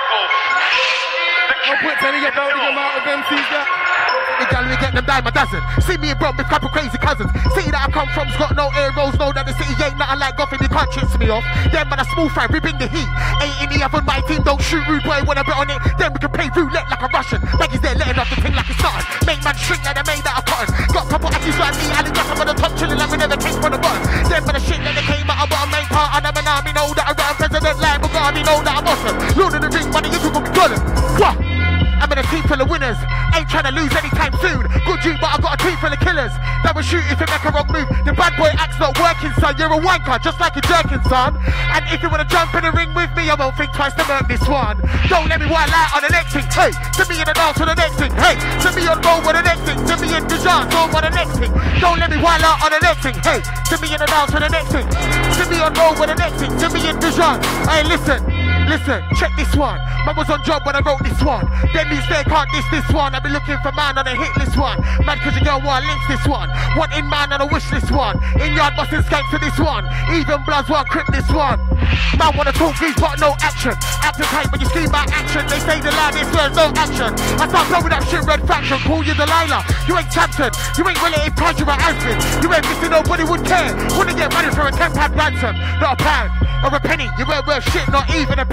I'll put 10 of your belt in your mouth of MCs that. The gallery get them dime a dozen. See me in Brom with a couple crazy cousins. City that I come from's got no air rolls. Know that the city ain't nothing like Gotham. You can't trick me off. Them man a small fry, we bring the heat. Ain't in the oven, my team don't shoot rude boy. Wanna bet on it? Then we can play roulette like a Russian. Maggie's there letting off the thing like it's starting. Make man shrink like they made out of cotton. Got a couple actions like me, Ali got some on the top chilling like we never came from the bottom. Them man a shit like they came out of bottom. Main part of them and army know that I run president like Bugatti. Know that I'm awesome. Lord of the ring, money you can be golden. What? I'm in a team full of winners. Ain't trying to lose anytime soon. Good dude, but I got a team full of killers that will shoot if you make a wrong move. The bad boy act's not working, son. You're a wanker, just like a jerkin, son. And if you wanna jump in the ring with me, I won't think twice to murk this one. Don't let me wild out on the next thing. Hey, to me in the dance for the next thing. Hey, to me on roll with the next thing. To me in the dance on the next thing. Don't let me wild out on the next thing. Hey, to me in the dance for the next thing. To me on roll with the next thing. To me in the dance. Hey, listen, check this one. Man was on job when I wrote this one. Them means they can't diss this one. I've been looking for man on a hit list one. Man, cause you girl want links this one. Wanting man on a wish list one. In yard busting skanks for this one. Even bloods want crip this one. Man wanna talk these but no action. Acting tight when you scream about action. They say the loudest there's no action. I start blowing up shit red faction. Call you Delilah. You ain't Champion. You ain't relative tied you my husband. You ain't missing nobody would care. Wanna get money for a £10 ransom. Not a pound or a penny. You ain't worth shit, not even a penny.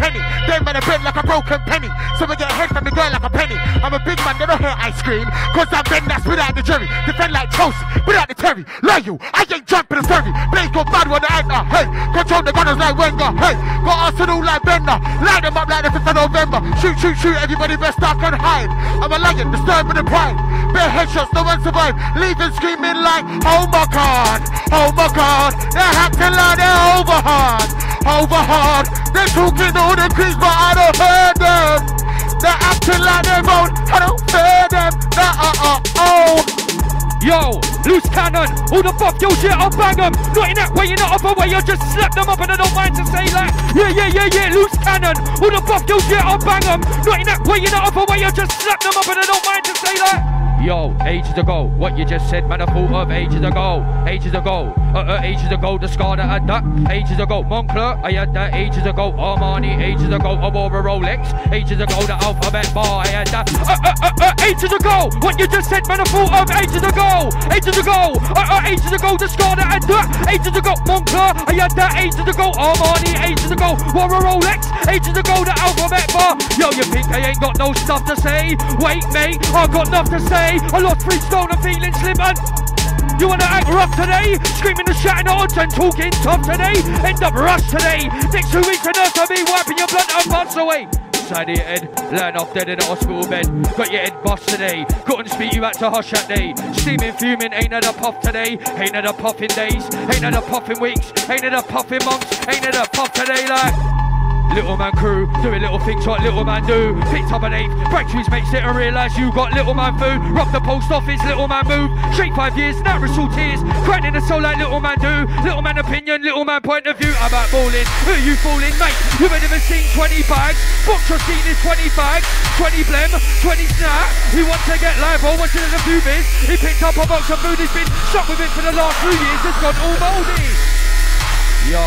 penny. Them man a bend like a broken penny. So we get head from the girl like a penny. I'm a big man, they don't hear ice cream. Cause I'm Ben, that's without the jury. Defend like Chelsea, without the Terry. Love you, I ain't jumping the ferry. Play go bad when I enter. Hey, control the gunners like Wenger. Hey, got Arsenal like Bender. Line them up like the 5th of November. Shoot, shoot, shoot, everybody best I can hide. I'm a lion, disturbing the pride. Bare headshots, no one survive. Leaving screaming like, oh my God, oh my God. They're acting like they're over hard, over hard. They're talking all the creeps, but I don't hear them. They're acting like they're own, I don't fear them. Oh. Yo, loose cannon, all the buff girls, yeah, I'll bang them. Not in that way, you're not off a way, you just slap them up and I don't mind to say like, yeah, loose cannon, all the buff girls, yeah, I'll bang them. Not in that way, you're not off a way, you just slap them up and I don't mind to say like. Yo, ages ago, what you just said, man, I thought of ages ago, ages ago, Discarda had that, ages ago, Moncler, I had that, ages ago, Armani, ages ago, I wore a Rolex, ages ago, the alphabet bar, I had that, ages ago, what you just said, man, I thought of ages ago, Discarda had that, ages ago, Moncler, I had that, ages ago, Armani, ages ago, wore a Rolex, ages ago, the alphabet bar, yo, you think I ain't got no stuff to say, wait mate, I got enough to say, I lost 3 stone and feeling slim and you wanna act rough today? Screaming and shouting odds and talking tough today? End up rush today. Next 2 weeks enough to be wiping your blood and months away. Side of your head, laying off dead in a hospital bed. Got your head bust today. Couldn't speak, you had to hush that day. Steaming, fuming, ain't had a puff today. Ain't had a puff in days. Ain't had a puff in weeks. Ain't had a puff in months. Ain't had a puff today like. Little man crew, doing little things what little man do. Picked up an 8th, break to his mates, let her realise you got little man food. Rock the post office, little man move. Straight 5 years, now wrestle tears. Crying in the soul like little man do. Little man opinion, little man point of view. I'm about balling, who you fooling, mate? You ain't never seen 20 bags. Box your scene is 20 bags. 20 blem, 20 snap. He wants to get live or wants to a few bits. He picked up a box of food, he's been stuck with it for the last 2 years. It's gone all mouldy. Yo,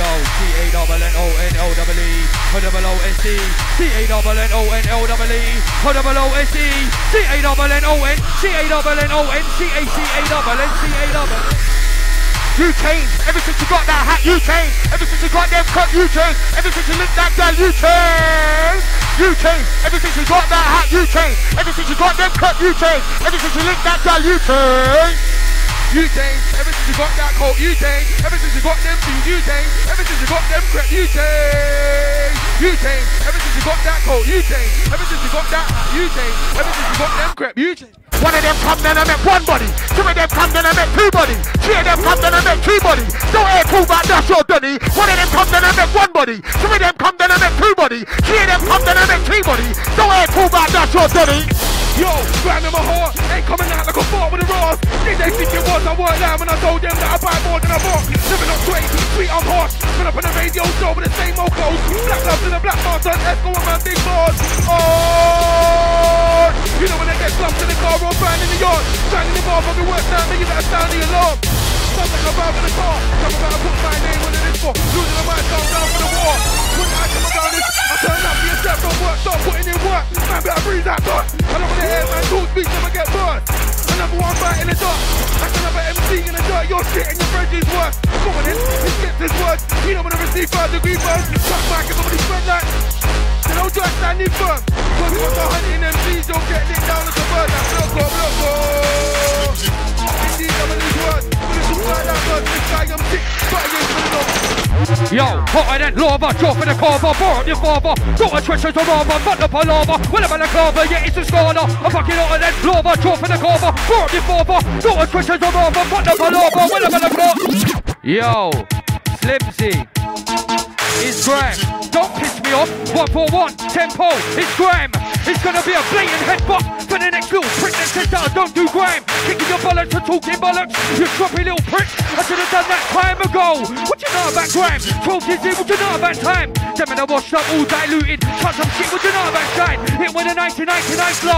C-A-N-N-O-N-L-E, O-O-O-S-E, C-A-N-N-O-N-L-E, O-O-O-S-E, C-A-N-N-O-N, C-A-N-N-O-N-C-A-C-A-N-N-C-A-N. You change, ever since you got that hat, you change. Ever since you got them cut, you change. Ever since you licked that girl, you change. You change, ever since you got that hat, you change. Ever since you got them cut, you change. Ever since you licked that girl, you change. You change, ever since you got that coat, you change. Ever since you got them shoes, you change. Ever since you got them crap, you change. You change, ever since you got that coat, you change. Ever since you got that hat, you change. Ever since you got them crap, you change. One of them come, then I met one body. 2 of them come, then I met 2 bodies. 3 of them come, then I met 2 bodies. Don't air cool back, that's your dunny. 1 of them come, then I met 1 body. 2 of them come, then I met 2 bodies. 3 of them come, then I met 3 bodies. Don't air cool back, that's your dunny. Yo, ground in my heart, ain't coming out like a fart with a rasp. Did they think it was? I weren't loud when I told them that I buy more than I bought. Living up crazy, sweet, I'm harsh. Been up on the radio show with the same old clothes. Black gloves and a black mask on, let's go with my big boss. Oh, you know when they get slumped in the car or bang in the yard. Bang in the bar, probably worse now, but you better sound the alarm. Something about in the car, something about I put my name on this for. Losing the mind, going down for the war. When I come around this, I turn up for yourself, don't work, start putting in work. Man, better breathe that dust. I don't want to hear man talk speech, never get burst. Another one fight in the dark. That's another MC in the dirt, your shit and your friends is worse. Come on in, this gets his words. You don't want to receive 3rd-degree burns. Truck back and somebody spread like. Then I'll just standing firm. Cause you want the hunting MCs, don't get it down like a bird. That's loco. Indeed, I'm in these words. Yo, hotter than lava, drop in the carver, bar up your father. Got a treasure to lava, but up a lava. Well, I'm a carver, yeah, it's a Discarda. I'm fucking hotter than lava, drop in the carver, bar up your father. Got a treasure to lava, but up a lava. Well, I'm a carver. Yo, Slimzee. It's Graham. Don't piss me off. 1 for 1. Tempo. It's Graham. It's gonna be a blatant headbutt for the next little prick that says that I don't do Graham. Kicking your bollocks and talking bollocks. You sloppy little prick. I should have done that time ago. What you know about Graham? 12 years in. What you know about time? Them men are washed up, all diluted. Cut some shit. What you know about shine? Hit with a 1999 flow.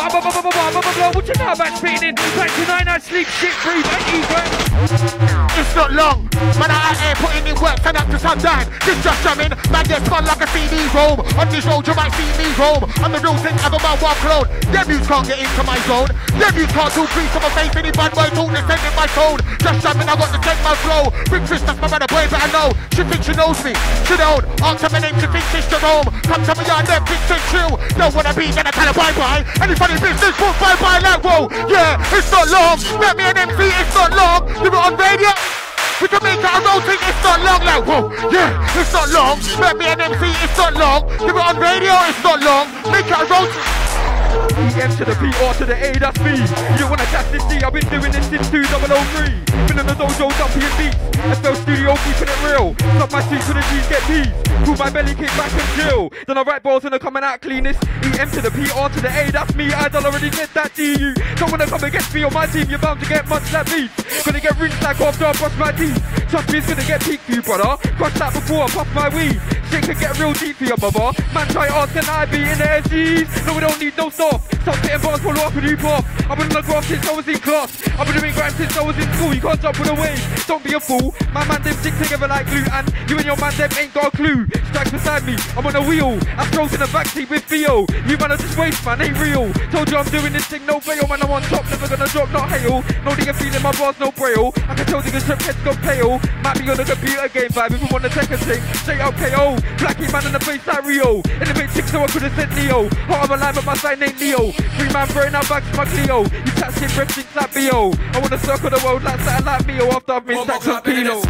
What you know about spitting in 99? I sleep, shit, breathe, and eat, right? It's not long, man, I out here putting in work, turn up to sundown. This just jamming, man, get spun like a CD roam. On this road, you might see me roam. I'm the real thing, I'm about one clone. Them you can't get into my zone. Them you can't do crease on my face. Any bad boy talk, they send in my phone. Just jamming, I got to take my flow. Big fish, that's my brother, boy, better know. She thinks she knows me, she don't. Answer my name, she thinks she's Jerome. Come to me, I them things and chill. Don't wanna be, then I tell her bye-bye. Any funny business, put bye-bye like, whoa. Yeah, it's not long. Met me an MC, it's not long. Do it on radio. We can make it a rotate, it's not long, like, whoa, yeah, it's not long. Met me an MC, it's not long. Give it on radio, it's not long. Make it a rotate. EM to the P or to the A, that's me. You don't wanna catch this D, I've been doing this since 2003. Been in the dojo, dumping beats. FL Studio, keeping it real. Stop my streets to the G's, get P's. Pull my belly, kick back and chill. Then I write balls and I'm coming out cleanest. EM to the P or to the A, that's me. I done already said that to you. Don't wanna come against me on my team, you're bound to get much like me. Gonna get rinsed like after I brush my teeth. Trust me, it's gonna get peak for you, brother. Crush that before I puff my weed. Shit can get real deep for your mother. Man, try ask, can I be in the SGs? No, we don't need no stop. Stop getting bars, follow up with you pop. I've been on the graph since I was in class. I've been doing grime since I was in school. You can't jump with a wave, don't be a fool. My man, them stick together like glue. And you and your man, them ain't got a clue. Strike beside me, I'm on a wheel. I strolled in the backseat with Theo. You man are just waste, man, ain't real. Told you I'm doing this thing, no veil. Man, I'm on top, never gonna drop, not hail. No nigga feeling my bars, no braille. I can tell niggas strip heads go pale. Might be on the computer game vibe if we want the second thing. Straight up KO. Blackie man in the face like Rio. In the big 6 so I could've said Neo. Heart of a line but my sign ain't Neo. 3 man brain out back to my Clio. You chat shit breath things like B.O. I wanna circle the world like satellite Mio after I've been stacks on Pino.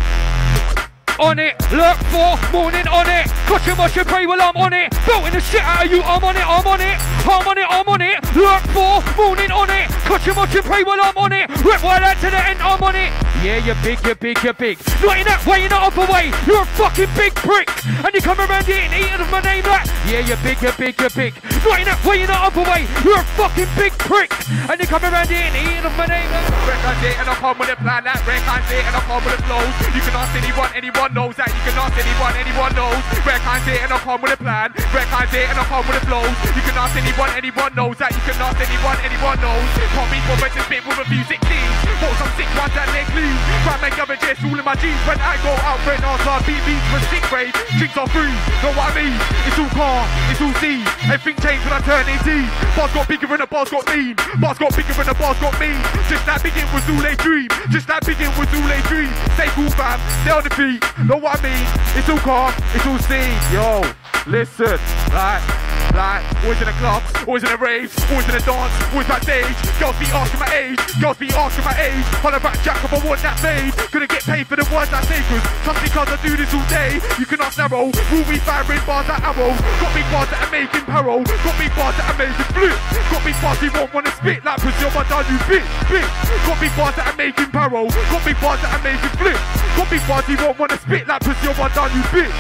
On it, look for morning on it. Cut your mush and pray while I'm on it. Belting the shit out of you, I'm on it, I'm on it. I'm on it, I'm on it. Look for morning on it. Cut your mush and pray while I'm on it. Rip right out to the end, I'm on it. Yeah, you're big, you're big, you're big. Not in that way, you're not up away. You're a fucking big prick. And you come around here and eating my name like, yeah, you're big, you're big, you're big. Not in that way, you're not up away. You're a fucking big prick. And you come around here and eating my name like. Reckons it and I come with a plan that reckons it and I come with a flows. You can ask anyone knows that you can ask anyone knows. Reckons it and I come with a plan. Reckons it and I come with a flows. You can ask anyone knows that you can ask anyone knows. Can't be bothered to spit with a few 16s. Got some sick ones that leg clean. Try and make other just all in my jeans when I go out for an answer. Beat beats for sick grade. Drinks are free, know what I mean? It's all car, it's all Z. Everything changed when I turned 18. Bars got bigger and the bars got mean. Bars got bigger and the bars got mean. Just that big it was all a dream. Just that big it was all a dream. Stay cool fam, stay on the beat. Know what I mean? It's all car, it's all C. Yo, listen, like, always in the club, always in the raves, always in the dance, always backstage. Girls be asking my age, girls be asking my age. Holler back Jack if I want that fade. Gonna get paid for the words I say, cause trust me cause I do this all day. You can ask narrow, will we firing bars like arrows? Got me bars that are making peril, got me bars that are making flip. Got me bars you won't wanna spit like Brazil, my done you bitch. Got me bars that are making peril, got me bars that are making flip. Got me bars you won't wanna spit like Brazil, my done you bitch.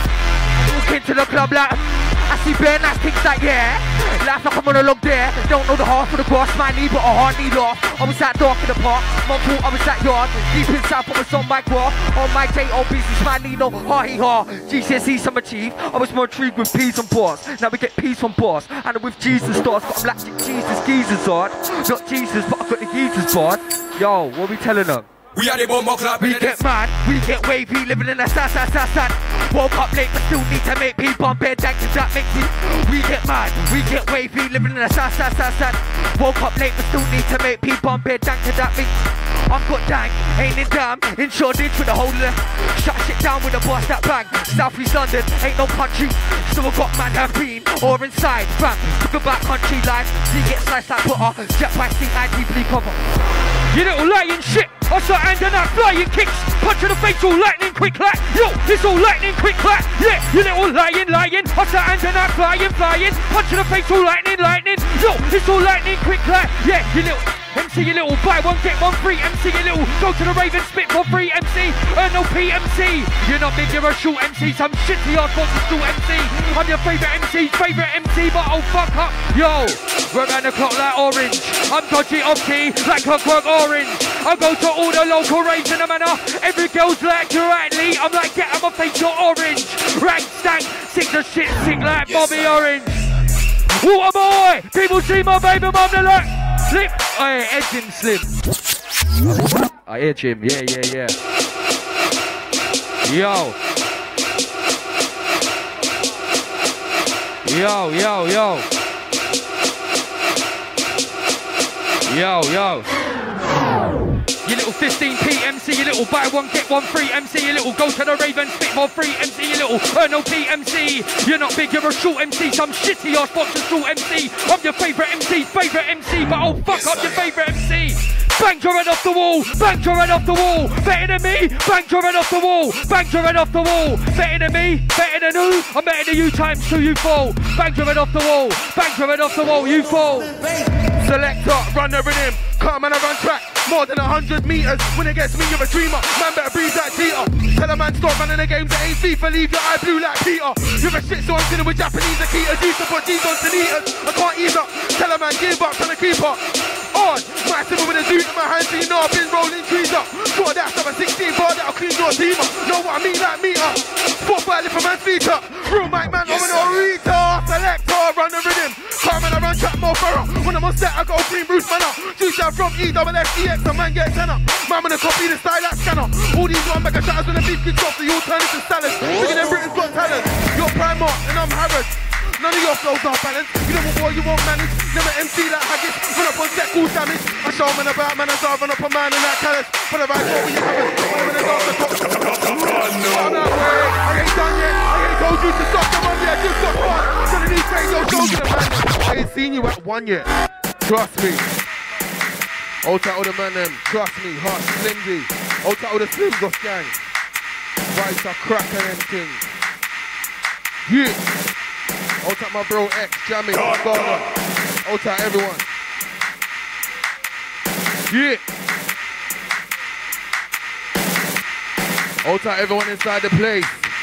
Walk into the club like I see bare nice things like yeah. Laugh like I'm on a log there. Don't know the half of the cross, my knee but a hard knee off. I was that dark in the park, my pool, I was that yard. Deep inside, I was on my graph. On my J.O.B.C. smiley, no ha-he-ha. GCSE some achieve, I was more intrigued with peas and bars. Now we get peas from bars, and with Jesus stars. Got black Jesus geezers hard. Not Jesus, but I got the geezers bars. Yo, what we telling them? We are the bomb club. We get mad, we get wavy, living in a sad. Woke up late, but still need to make people on bed, that makes me. We get mad, we get wavy, living in a sad. Woke up late, but still need to make people on bed, that makes me. I've got dank, ain't in damn, in Shoreditch with the whole of the. Shut shit down with a boss that bang. South East London, ain't no country. Still got man have been, or inside, bang. Talk about country life, see get sliced like butter. Jet by sing, I deeply cover. You little lying shit. I start handing out flying kicks. Punch in the face, all lightning quick clap. Yo, it's all lightning quick clap. Yeah, you little lying. I start handing out flying. Punch in the face, all lightning. Yo, it's all lightning quick clap. Yeah, you little MC, you little buy one get one free. MC, you little go to the Raven, spit for free. MC, earn no PMC. You're not big, you're a short MC. Some shitty ass wants to still MC. I'm your favourite MC, but oh fuck up. Yo, we're around the clock like orange. I'm dodgy off key like clockwork orange. I go to all the local raves in the manor. Every girl's like you're rightly. I'm like get out my face, you're orange. Rank stank, sing the shit, sing like Bobby Orange. Water boy! People see my baby mum, they're like, Slim! Hey, edge him, Slim. I edge him, yeah. Yo. You little 15p MC, you little buy one get one free MC, you little go to the Raven spit for free MC, you little no PMC. You're not big, you're a short MC, some shitty ass boxer short MC. I'm your favourite MC, but oh fuck up your favourite MC. Bang your head off the wall, bang your head off the wall. Better than me, bang your head off the wall, bang your head off the wall. Better than me, better than who? I'm better than you times two, you fall. Bang your head off the wall, bang your head off the wall, you fall. Selector, run the rhythm, come and I run track. More than 100 meters, when it gets me, you're a dreamer. Man better breathe like Peter. Tell a man stop running the games that ain't FIFA, leave your eye blue like Peter. You're a shit, so I'm sitting with Japanese Akitas. Used to put G's on Sanitas, I can't ease up. Tell a man give up, trying to keep up. On, my simmer with a zoot in my hand, so you know I've been rolling trees up. Sure that's up a 16 bar that'll clean your team up. Know what I mean like meter. 4-5 lift a man's feet up. Real mic man, I'm an Orita. Selector, run the rhythm. Come and I run track more thorough. When I'm on set, I go green Bruce man up. Juice out from ESSEX, a man get 10 up. Man gonna copy the style like scanner. All these one mega shatters when the beef kicks off, the alternative salads. Bigger than Britain's Got Talent. You're Primark and I'm Harrods. None of your flows are balanced. You know what war you won't manage. Never MC like Haggis. Run up on set, cause damage. I show man about man as I run up a man in that callous. For the right foot with your hammers. I'm that way. I ain't done yet. I ain't told you to stop them on yet. Just got fun. Telling these radio shows to the man. I ain't seen you at one yet. Trust me. Out to all the man them. Trust me. Hot Slimzee. Out to all the Slimzos gang. Rice a crack and them things. Yeah. Out to my bro X, Jamie, Discarda. Out to everyone. Yeah. Out to everyone inside the place.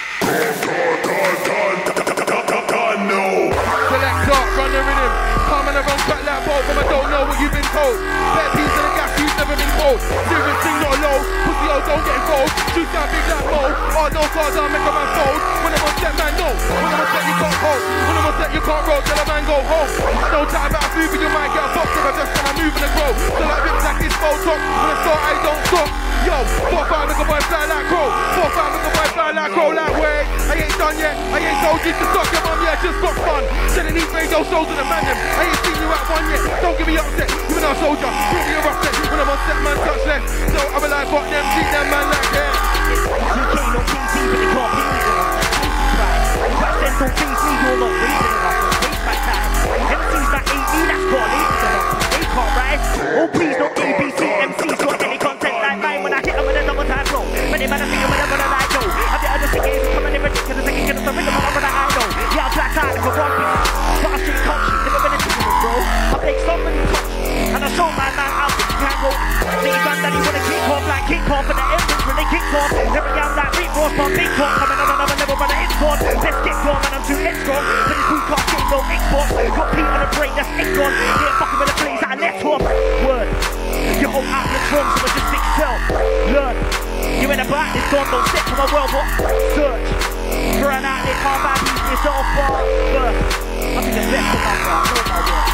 Selector, run the rhythm. Come and run track like both, but I don't know what you've been told. Better piece of the gas, you've never been told. Serious thing, not low. Pussy, oh, don't get involved. Shoot down big like mold. Oh, no cars, I'll make a man fold. When I'm on set, man, no. When I'm on set, you can't hold. When I'm on set, you can't roll. Tell a man go home. I don't chat about food, but you might get a box if I just when I'm moving and grow. So like rips like it's full top. When I start, I don't stop. Yo, 4-5, make a boy fly like crow. 4-5, make a boy fly like crow. Like way, I ain't done yet. I ain't told you to stop your mum yet. Just got fun. Sending these radio shows to the man them. I ain't seen you at one yet. Don't get me upset. You've been our soldier. Prove you're upset. When I'm on set, man, touch less. So I'm a like, fuck them, treat them, man, like that. You can't no PC, but they can't beat me. Back then, don't face me, you're not reason enough. Face my time. MC's not AD, that's got ladies enough. They can't rise. Oh, please, not ABC. MC's got any content like mine. When I hit them with a double time roll. Many man are thinking whenever that I know. I've the other thing is coming in ridiculous. They can get us a rhythm on that I know. Yeah, I'm black out for one thing. But I street country, never been a different bro. I make so many touch. And I show my man out there can go. Niggas man that he wanna kick off like kick off. And the entrance when they kick off. Never down that beat boss, but big talk. Coming on another level, but it's gone. Let's get gone, man, I'm too X-gone. So this week can't get no Xbox. Got Pete on the brain, that's X-gone. Yeah, fucking with the plays that I let off. Word. Your whole outlet's wrong, so I just excel. Learn. You in the back, it's gone, don't step to my world, but search. For an outlet, can't buy peace yourself, but first. I think it's best for my God, I know my word.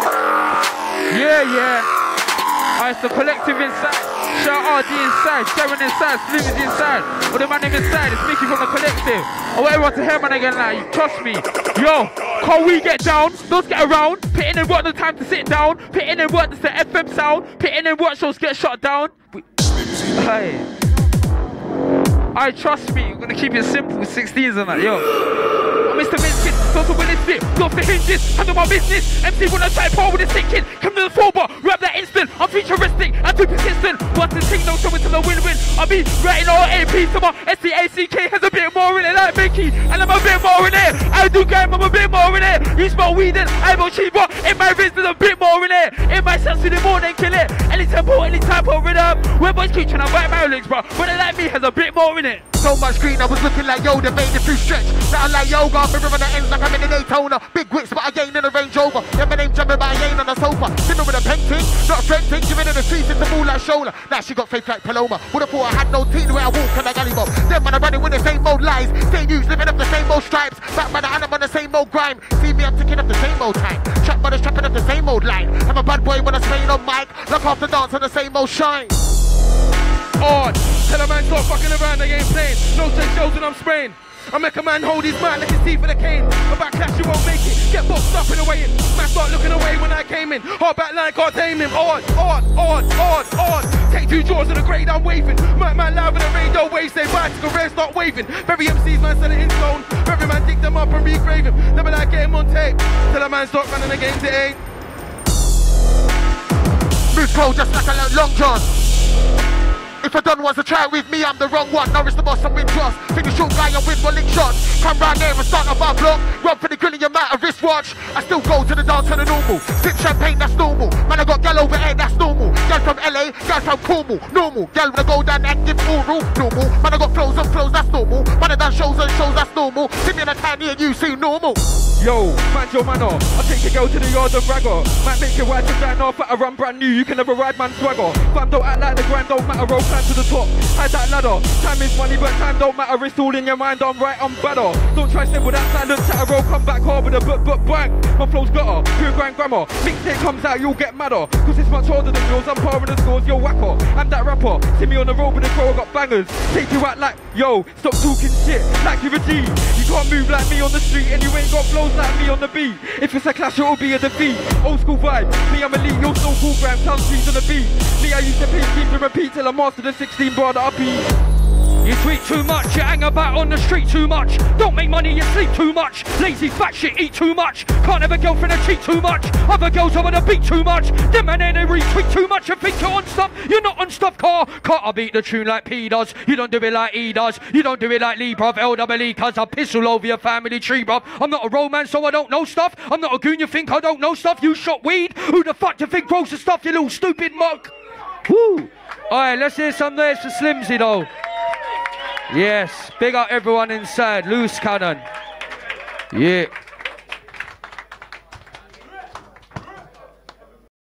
Yeah. It's the collective inside. Shout RD inside, Sharon inside, Slimzee inside. All the man name inside, it's Mickey from the collective. I want everyone to hear man again like, trust me. Yo, can't we get down? Let's get around. Put in and work, no time to sit down. Put in and work, that's the FM sound. Put in and work, shows get shut down. Hey. I trust me, we're gonna keep it simple, 16s and that, yo. Mr. Minskin, total willing spit, off the hinges, handle my business. MC wanna try power with his thinking. Come to the 4-bar, grab that instant. I'm futuristic, I'm too persistent. What's the thing, no showing to the win-win. I'll be writing all AP to my SCACK has a bit more in it, like Mickey, and I'm a bit more in it. I do game, I'm a bit more in it. You smell weed and I'm a cheaper. In my wrist, there's a bit more in it. In my sense, in the morning, kill it. Any tempo, any type of rhythm. Where boys keep trying to bite my legs, bro. But they like me has a bit more in it. So much green, I was looking like Yoda, made it through stretch. Now I'm like yoga, mirror on the ends like I'm in a Daytona. Big whips, but I gain in a Range Rover. Yeah, my name jumping, but I ain't on the sofa. Sitting with a painting, not a friend thing. Giving in the streets, it's a move like shoulder. Now she got faith like Paloma. Would've thought I had no teeth the way I walk on that galley mob. Them man are running with the same old lies. Same news, living up the same old old stripes. Back by the hand, I'm on the same old grind. See me, I'm ticking up the same old time. Trap by the strapping up the same old line. I'm a bad boy when I'm spraying on mic. Look off the dance on the same old shine. On, tell a man stop fucking around, they ain't playing. No take shows and I'm spraying. I make a man hold his mind like his teeth for the cane. About clash, you won't make it. Get boxed up in a way in. Man start looking away when I came in. Hard back line, can't tame him. On. Take 2 jaws of the grade, I'm waving. Man live in the radio wave, say bicycle rare, start waving. Very MCs, man, sell it in stone. Every man dig them up and regrave him. Never like get him on tape. Tell a man stop running the games, it ain't. Move cold just like a long john. If a done wants to try with me, I'm the wrong one. Norris the boss, I'm with Joss. Think a short guy and with rolling shots. Come round there and start up our block. Run for the grill in your mat, a wristwatch. I still go to the dance to the normal. Sip champagne, that's normal. Man, I got gal over here, that's normal. Gal from LA, gal from Cornwall, normal. Gal wanna go down and give oral, normal. Man, I got flows on flows, that's normal. Man, I done shows on shows, that's normal. See me in a tiny and you see normal. Yo, man's your manner. I take a girl to the yard and rag her. Might make your wife to sign off at a run brand new. You can never ride man swagger. Fam don't act like the grind don't matter. Roll climb to the top. Hide that ladder. Time is money, but time don't matter. It's all in your mind. I'm right, I'm better. Don't try simple that silent chatter. Roll come back hard with a bang. My flow's gutter. Pure grind grammar. Mixtape comes out, you'll get madder. Cause it's much harder than yours. I'm powering the scores, you're whacker. I'm that rapper. See me on the road with the crow, I got bangers. Take you out like, yo, stop talking shit. Like you're a G. You can't move like me on the street, and you ain't got flows like me on the beat. If it's a clash, it'll be a defeat. Old school vibe, me I'm elite, you're so cool, gram, sound trees on the beat. Me I used to paint keep and repeat till I mastered the 16 bar that I beat. You tweet too much, you hang about on the street too much. Don't make money, you sleep too much. Lazy fat shit, eat too much. Can't have a girlfriend and cheat too much. Other girls I wanna beat too much. Them man they retweet too much and think you're on stuff. You're not on stuff, car. Can't I beat the tune like P does? You don't do it like E does. You don't do it like Lee, bruv, LWE, cause I piss all over your family tree, bruv. I'm not a romance, so I don't know stuff. I'm not a goon, you think I don't know stuff. You shot weed? Who the fuck do you think grows the stuff, you little stupid mug? Woo! Alright, let's hear some noise for Slimzee though. Yes, big up everyone inside, loose cannon. Yeah.